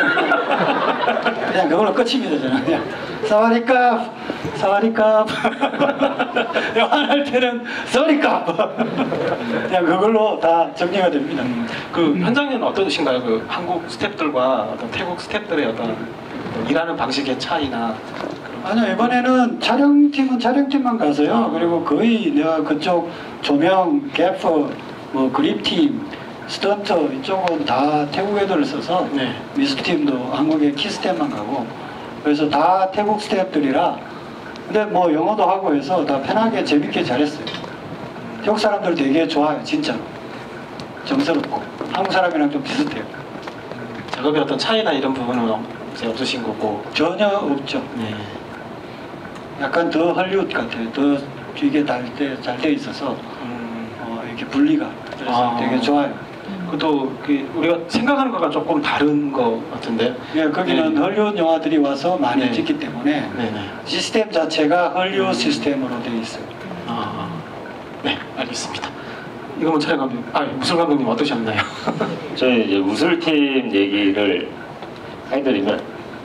그냥 그걸로 끝입니다. 저는 그냥 사와디캅 사와디캅 영화할 때는 사와디캅 그냥 그걸로 다 정리가 됩니다. 그 현장에는 어떠신가요? 그 한국 스태프들과 어떤 태국 스태프들의 어떤 일하는 방식의 차이나. 아니요, 이번에는 촬영팀은 촬영팀만 가서요. 그리고 거의 내가 그쪽 조명, 개퍼, 뭐 그립팀, 스턴트 이쪽은 다 태국 애들을 써서 네. 미스팀도 한국의 키스텝만 가고 그래서 다 태국 스태프들이라. 근데 뭐 영어도 하고 해서 다 편하게 재밌게 잘했어요. 태국 사람들 되게 좋아요, 진짜로. 정스럽고 한국 사람이랑 좀 비슷해요. 작업의 어떤 차이나 이런 부분은 이제 없으신 거고. 전혀 없죠. 네. 약간 더 할리우드 같아요. 더 이게 잘 돼 있어서 이렇게 분리가 그래서 되게 좋아요. 그것도 우리가 생각하는 것과 조금 다른 것 같은데요. 예, 거기는 네. 헐리우드 영화들이 와서 많이 네. 찍기 때문에 네네. 시스템 자체가 헐리우드 시스템으로 되어 있어요. 네, 알겠습니다. 이거는 촬영 감독, 무술 감독님 어떠셨나요? 저희 이제 우술팀 얘기를 해드리면,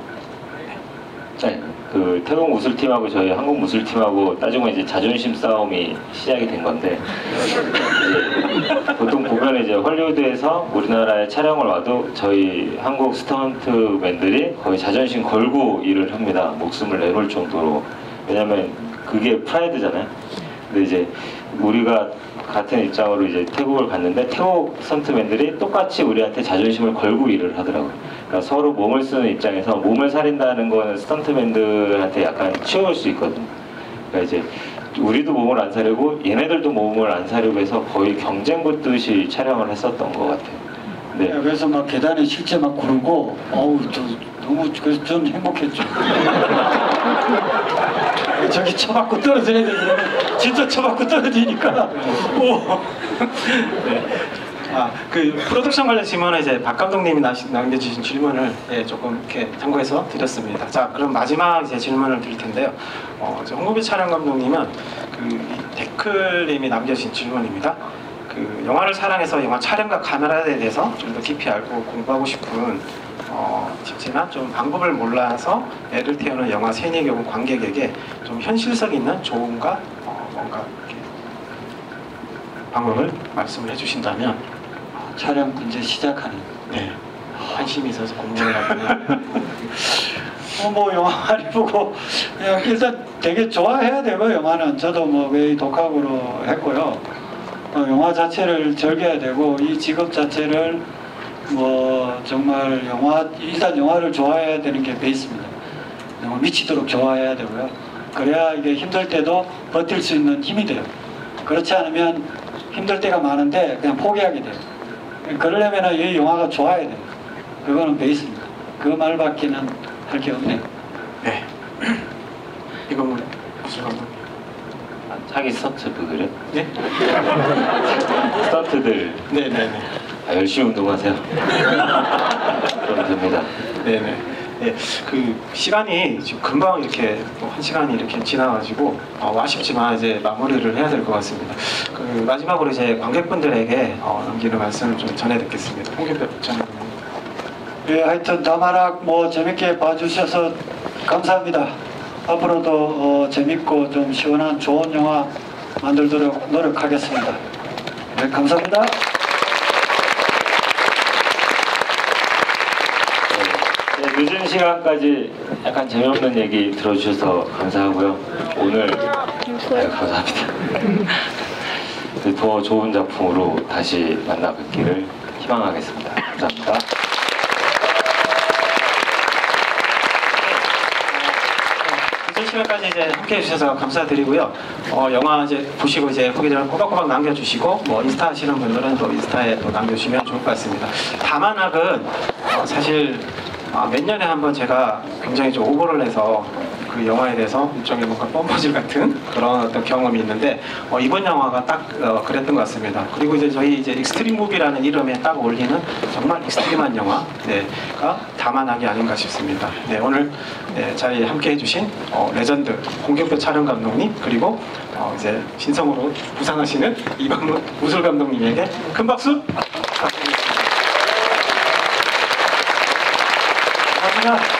네, 그 태국 우술팀하고 저희 한국 무술팀하고 따지고 이제 자존심 싸움이 시작이 된 건데, 이제 보통 보면 이제 헐리우드에서 우리나라에 촬영을 와도 저희 한국 스턴트맨들이 거의 자존심 걸고 일을 합니다. 목숨을 내놓을 정도로. 왜냐면 그게 프라이드잖아요. 근데 이제 우리가 같은 입장으로 이제 태국을 갔는데 태국 스턴트맨들이 똑같이 우리한테 자존심을 걸고 일을 하더라고요. 그러니까 서로 몸을 쓰는 입장에서 몸을 살린다는 거는 스턴트맨들한테 약간 치워올 수 있거든요. 그러니까 이제 우리도 몸을 안 사려고 얘네들도 몸을 안 사려고 해서 거의 경쟁 붙듯이 촬영을 했었던 것 같아요. 네, 네. 그래서 막 계단에 실제 막 구르고 저 너무 그래서 좀 행복했죠. 저기 쳐맞고 떨어져야 되는데 진짜 쳐맞고 떨어지니까 네. 그 프로덕션 관련 질문은 이제 박 감독님이 남겨주신 질문을 조금 이렇게 참고해서 드렸습니다. 자, 그럼 마지막 이제 질문을 드릴 텐데요. 이제 홍국일 촬영 감독님은 이 데클님이 남겨주신 질문입니다. 그 영화를 사랑해서 영화 촬영과 카메라에 대해서 좀 더 깊이 알고 공부하고 싶지만 좀 방법을 몰라서 애를 태우는 영화 세계 경우 관객에게 좀 현실성 있는 조언과 뭔가 이렇게 방법을 말씀을 해주신다면. 촬영 이제 시작하는. 네. 관심이 있어서 공부를 하거나. 뭐 영화 많이 보고 그냥 일단 되게 좋아해야 되고 영화는 저도 뭐 왜 독학으로 했고요. 영화 자체를 즐겨야 되고 이 직업 자체를 뭐 정말 일단 영화를 좋아해야 되는 게 베이스입니다. 영화 미치도록 좋아해야 되고요. 그래야 이게 힘들 때도 버틸 수 있는 힘이 돼요. 그렇지 않으면 힘들 때가 많은데 그냥 포기하게 돼요. 그러려면 이 영화가 좋아야 돼요. 그거는 베이스입니다. 그 말밖에는 할 게 없네요. 네. 이건 무슨 감독님? 자기 스턴트들요? 네? 스턴트들 네네네. 열심히 운동하세요. 그러면 됩니다. 네네. 네, 그 시간이 지금 금방 이렇게 한 시간이 이렇게 지나가지고 아쉽지만 이제 마무리를 해야 될 것 같습니다. 그 마지막으로 이제 관객분들에게 남기는 말씀을 좀 전해 듣겠습니다. 홍길표 전해드립니다. 예, 하여튼 다만악 뭐 재밌게 봐주셔서 감사합니다. 앞으로도 재밌고 좀 시원한 좋은 영화 만들도록 노력하겠습니다. 네, 감사합니다. 네, 늦은 시간까지 약간 재미없는 얘기 들어주셔서 감사하고요. 오늘 감사합니다. 더 좋은 작품으로 다시 만나 뵙기를 희망하겠습니다. 감사합니다. 늦은 시간까지 이제 함께 해주셔서 감사드리고요. 영화 이제 보시고 이제 후기를 꼬박꼬박 남겨주시고 뭐 인스타 하시는 분들은 또 인스타에 또 남겨주시면 좋을 것 같습니다. 다만악은 사실 몇 년에 한번 제가 굉장히 좀 오버를 해서 그 영화에 대해서 일종의 뭔가 뻔뻔질 같은 그런 어떤 경험이 있는데 이번 영화가 딱 그랬던 것 같습니다. 그리고 이제 저희 이제 익스트림 무비라는 이름에 딱 어울리는 정말 익스트림한 영화가 다만악이 아닌가 싶습니다. 네, 오늘 자리에 함께 해주신 레전드 홍길표 촬영 감독님 그리고 이제 신성으로 부상하시는 이광문 무술 감독님에게 큰 박수 부탁드리겠습니다. 감사합니다.